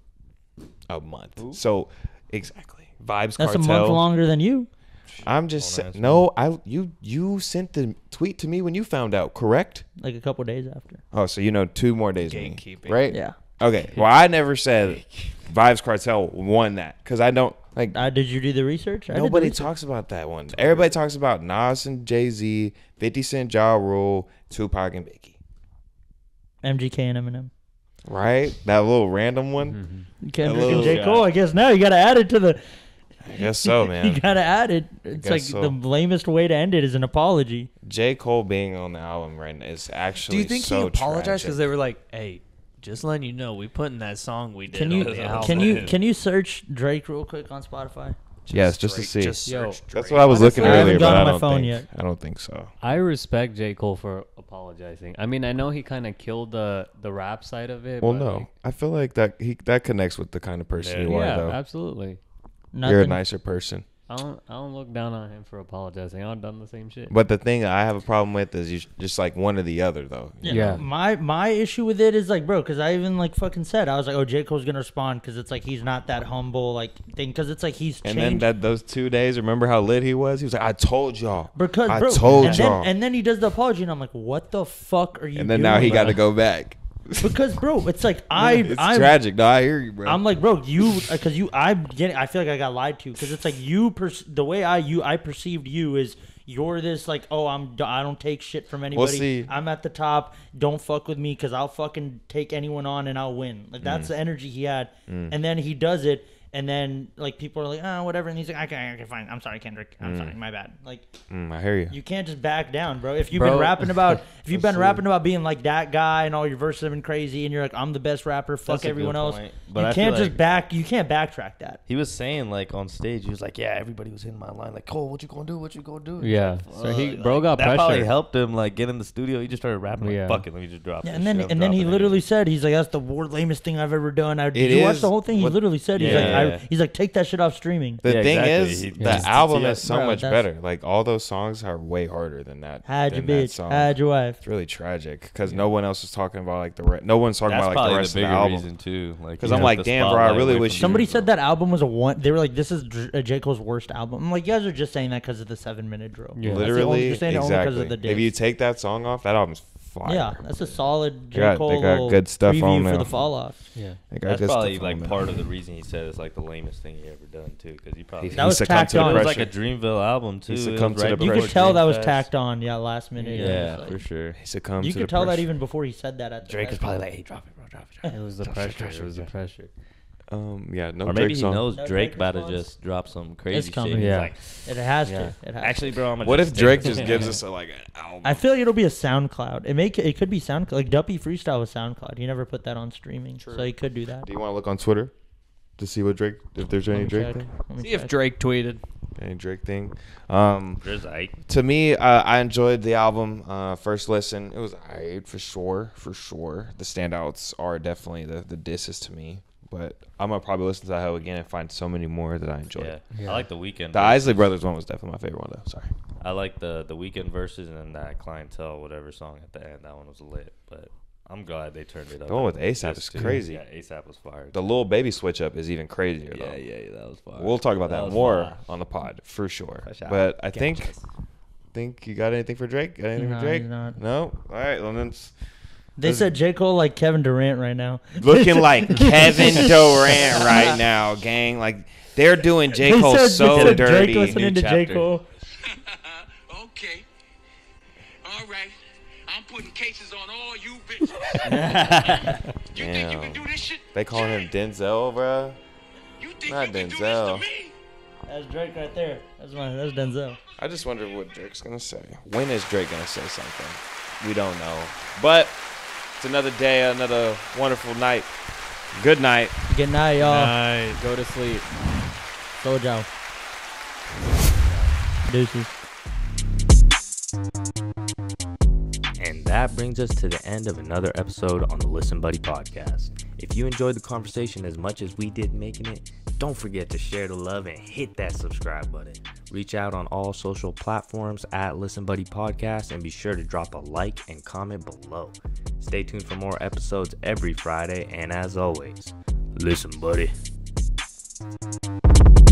Speaker 2: A month. So exactly. Vibes
Speaker 5: That's
Speaker 2: Cartel.
Speaker 5: a month longer than you.
Speaker 2: I'm just
Speaker 3: Don't ask
Speaker 2: no. You sent the tweet to me when you found out, correct?
Speaker 5: Like a couple days after.
Speaker 2: Oh, so you know 2 more days. than me,
Speaker 1: Gatekeeping.
Speaker 2: right?
Speaker 5: Yeah.
Speaker 2: Okay. Well, I never said Vibes Cartel won that because I don't like.
Speaker 5: Did you do the research? I did the
Speaker 2: Nobody
Speaker 5: research.
Speaker 2: talks about that one. Everybody talks about Nas and Jay-Z, 50 Cent, Ja Rule, Tupac and Biggie.
Speaker 5: MGK and Eminem.
Speaker 2: Right? That little random one.
Speaker 5: Kendrick
Speaker 2: little
Speaker 5: and J.
Speaker 2: shot.
Speaker 5: Cole. I guess now you got to add it to the.
Speaker 2: I guess so, man.
Speaker 5: You got to add it. It's
Speaker 2: guess
Speaker 5: like
Speaker 2: so.
Speaker 5: the lamest way to end it is an apology.
Speaker 2: J. Cole being on the album right now is actually
Speaker 1: Do you think
Speaker 2: so
Speaker 1: he apologized
Speaker 2: tragic.
Speaker 1: because they were like, "Hey, just letting you know, we put in that song we did."
Speaker 5: Can
Speaker 1: on
Speaker 5: you
Speaker 1: the album."
Speaker 5: can you search Drake real quick on Spotify?
Speaker 2: Yes, just to
Speaker 1: Drake,
Speaker 2: see.
Speaker 1: just
Speaker 4: Yo,
Speaker 1: search
Speaker 2: That's
Speaker 1: Drake.
Speaker 2: what I was looking
Speaker 5: I haven't
Speaker 2: earlier,
Speaker 5: gone
Speaker 2: but
Speaker 5: on
Speaker 2: I
Speaker 5: my
Speaker 2: don't
Speaker 5: phone
Speaker 2: think
Speaker 5: yet.
Speaker 2: I don't think so.
Speaker 4: I respect J. Cole for apologizing. I mean, I know he kind of killed the rap side of it.
Speaker 2: Well,
Speaker 4: but
Speaker 2: no, I feel like that connects with the kind of person you are,
Speaker 4: yeah,
Speaker 2: though.
Speaker 4: absolutely.
Speaker 2: You're a
Speaker 5: Nothing.
Speaker 2: nicer person.
Speaker 4: I don't look down on him for apologizing. I've done the same shit.
Speaker 2: But the thing I have a problem with is you just like one or the other, though.
Speaker 4: Yeah.
Speaker 5: My issue with it is like, bro, because I even like fucking said I was like, oh, J. Cole's gonna respond because it's like he's not that humble like thing because it's like he's
Speaker 2: And
Speaker 5: changed.
Speaker 2: then those 2 days, remember how lit he was? He was like, "I told y'all."
Speaker 5: Because
Speaker 2: I
Speaker 5: bro,
Speaker 2: told
Speaker 5: and
Speaker 2: y'all.
Speaker 5: then he does the apology and I'm like, what the fuck are you?
Speaker 2: And then now he
Speaker 5: doing,
Speaker 2: got to
Speaker 5: bro?
Speaker 2: go back.
Speaker 5: Because bro, it's like
Speaker 2: It's
Speaker 5: I'm
Speaker 2: tragic. No, I hear you, bro.
Speaker 5: I'm like, bro, you because I feel like I got lied to because it's like the way I perceived you is you're this like, oh, I don't take shit from anybody.
Speaker 2: see.
Speaker 5: I'm at the top. Don't fuck with me because I'll fucking take anyone on and I'll win. Like that's the energy he had. And then he does it. And then, like, people are like, oh, whatever. And he's like, okay, fine. I'm sorry, Kendrick. I'm sorry. My bad. Like,
Speaker 2: I hear you.
Speaker 5: you can't just back down, bro. If you've been rapping about, being like that guy and all your verses have been crazy and you're like, I'm the best rapper, fuck
Speaker 3: That's a
Speaker 5: everyone
Speaker 3: good
Speaker 5: else.
Speaker 3: point. But
Speaker 5: You
Speaker 3: I
Speaker 5: can't
Speaker 3: feel
Speaker 5: just you can't backtrack that.
Speaker 3: He was saying like on stage, he was like, "Yeah, everybody was in my line, like, Cole, what you gonna do? What you gonna do?"
Speaker 4: Yeah. So he bro got
Speaker 3: that probably
Speaker 4: pressure.
Speaker 3: helped him like get in the studio. He just started rapping like,
Speaker 4: Yeah.
Speaker 3: "Fuck it, let me just drop."
Speaker 5: Yeah,
Speaker 3: this
Speaker 5: and then
Speaker 3: shit.
Speaker 5: and then he
Speaker 3: Drop it.
Speaker 5: literally said, he's like, that's the lamest thing I've ever done. Did
Speaker 2: It
Speaker 5: you watch
Speaker 2: is
Speaker 5: the whole thing? He
Speaker 2: what-
Speaker 5: literally said, he's
Speaker 3: Yeah.
Speaker 5: like, he's like, take that shit off streaming.
Speaker 2: The
Speaker 3: Yeah,
Speaker 2: thing
Speaker 3: exactly.
Speaker 2: is,
Speaker 3: He
Speaker 2: the
Speaker 3: just-
Speaker 2: album
Speaker 3: yeah.
Speaker 2: is so
Speaker 5: Bro,
Speaker 2: much
Speaker 5: that's-
Speaker 2: better. Like all those songs are way harder than that.
Speaker 5: Had your
Speaker 2: than that
Speaker 5: bitch,
Speaker 2: song.
Speaker 5: had your wife.
Speaker 2: It's really tragic because no one else is talking about like no one's talking
Speaker 3: That's
Speaker 2: about like
Speaker 3: probably
Speaker 2: the
Speaker 3: the
Speaker 2: rest of the
Speaker 3: bigger
Speaker 2: album.
Speaker 3: reason too. Like,
Speaker 2: 'Cause
Speaker 3: he
Speaker 2: I'm
Speaker 3: took
Speaker 2: like,
Speaker 3: the
Speaker 2: damn, bro, I
Speaker 3: spotlight
Speaker 2: really
Speaker 3: away
Speaker 2: wish
Speaker 3: from
Speaker 5: Somebody
Speaker 3: him.
Speaker 5: said that album was They were like, this is J. Cole's worst album. I'm like, you guys are just saying that because of the 7-minute drill.
Speaker 4: Yeah.
Speaker 5: That's the only-
Speaker 2: Literally,
Speaker 5: you're saying it only because of the
Speaker 2: exactly. If you
Speaker 5: diss.
Speaker 2: take that song off, that album's fire.
Speaker 5: Yeah, that's a solid J.
Speaker 2: They
Speaker 5: Cole
Speaker 2: got good stuff
Speaker 5: preview
Speaker 2: on
Speaker 5: for
Speaker 2: there.
Speaker 5: the fall off.
Speaker 4: Yeah.
Speaker 2: They got
Speaker 3: That's
Speaker 2: good
Speaker 3: probably
Speaker 2: stuff
Speaker 3: like
Speaker 2: on there.
Speaker 3: part of the reason he said it's like the lamest thing he ever done too, because he probably
Speaker 5: That was
Speaker 2: succumbed
Speaker 5: tacked
Speaker 2: to the
Speaker 5: on.
Speaker 3: it was like
Speaker 2: pressure.
Speaker 3: a Dreamville album too.
Speaker 2: He
Speaker 3: It was
Speaker 2: succumbed to the
Speaker 5: You
Speaker 2: pressure.
Speaker 5: could tell that was
Speaker 3: Dreamfest.
Speaker 5: tacked on. Yeah, last minute.
Speaker 3: Yeah,
Speaker 5: Like,
Speaker 3: for sure.
Speaker 2: He succumbed
Speaker 5: you
Speaker 2: to
Speaker 5: could
Speaker 2: the
Speaker 5: tell that
Speaker 2: pressure.
Speaker 5: even before he said that. At the
Speaker 3: Drake was
Speaker 5: festival.
Speaker 3: probably like, "Hey, drop it, bro, drop it."
Speaker 4: It was the pressure. It was the pressure.
Speaker 2: Yeah, no
Speaker 3: Or maybe
Speaker 2: Drake
Speaker 3: he
Speaker 2: song.
Speaker 3: knows
Speaker 5: No
Speaker 3: Drake
Speaker 5: Drake
Speaker 3: about to
Speaker 5: response?
Speaker 3: just drop some crazy
Speaker 5: It's coming.
Speaker 3: shit. He's
Speaker 4: Yeah.
Speaker 3: like,
Speaker 5: It has
Speaker 3: yeah.
Speaker 5: to. It has
Speaker 3: Actually, bro, I'm gonna
Speaker 2: What if
Speaker 3: just
Speaker 2: Drake
Speaker 3: take
Speaker 2: just
Speaker 3: it.
Speaker 2: gives us like an album?
Speaker 5: I feel like it'll be a SoundCloud. It could be SoundCloud. Like Duppy Freestyle was SoundCloud. He never put that on streaming, so he could do that.
Speaker 2: Do you want to look on Twitter to see what Drake, if there's any
Speaker 5: Let me
Speaker 2: Drake
Speaker 5: check.
Speaker 2: thing?
Speaker 5: Let me
Speaker 1: See if
Speaker 5: check.
Speaker 1: Drake tweeted.
Speaker 2: Any Drake thing?
Speaker 3: There's Ike.
Speaker 2: To me, I enjoyed the album. First listen, it was alright for sure. The standouts are definitely the disses to me. But I'm gonna probably listen to that hoe again and find so many more that I enjoyed.
Speaker 3: Yeah. I like the Weeknd.
Speaker 2: The Isley Brothers one was definitely my favorite one though. Sorry.
Speaker 3: I like the Weeknd verses and then that Clientele whatever song at the end. That one was lit, but I'm glad they turned it up.
Speaker 2: The one with
Speaker 3: Just
Speaker 2: A$AP is
Speaker 3: too.
Speaker 2: crazy.
Speaker 3: Yeah, A$AP was fire.
Speaker 2: The Lil Baby switch up is even crazier though.
Speaker 3: Yeah, that was fire.
Speaker 2: We'll talk about that
Speaker 3: was
Speaker 2: more
Speaker 3: fire.
Speaker 2: on the pod for sure.
Speaker 3: For sure.
Speaker 2: But I think
Speaker 3: Gotcha.
Speaker 2: you got anything for Drake? Got anything
Speaker 5: No,
Speaker 2: for Drake?
Speaker 5: he's not.
Speaker 2: No. All right. Well, then
Speaker 5: They said J. Cole like Kevin Durant right now.
Speaker 2: looking like Kevin Durant right now, gang. Like they're doing J.
Speaker 5: They
Speaker 2: Cole
Speaker 5: said-
Speaker 2: so
Speaker 5: they said
Speaker 2: dirty.
Speaker 5: Drake listening to J.
Speaker 3: chapter.
Speaker 5: Cole.
Speaker 8: Okay. All right. I'm putting cases on all you bitches. You think you can do this shit?
Speaker 2: They calling him Denzel, bro.
Speaker 8: You think
Speaker 2: Not
Speaker 8: you can do
Speaker 2: Denzel.
Speaker 8: this to me?
Speaker 5: That's Drake right there. That's Denzel.
Speaker 2: I just wonder what Drake's gonna say. When is Drake gonna say something? We don't know. But it's another day, another wonderful night. Good night.
Speaker 5: Good night, y'all.
Speaker 4: Nice. Go to sleep.
Speaker 5: Go, Joe. Deuces.
Speaker 3: And that brings us to the end of another episode on the Listen Buddy podcast. If you enjoyed the conversation as much as we did making it, don't forget to share the love and hit that subscribe button. Reach out on all social platforms at Listen Buddy Podcast and be sure to drop a like and comment below. Stay tuned for more episodes every Friday, and as always, listen, buddy.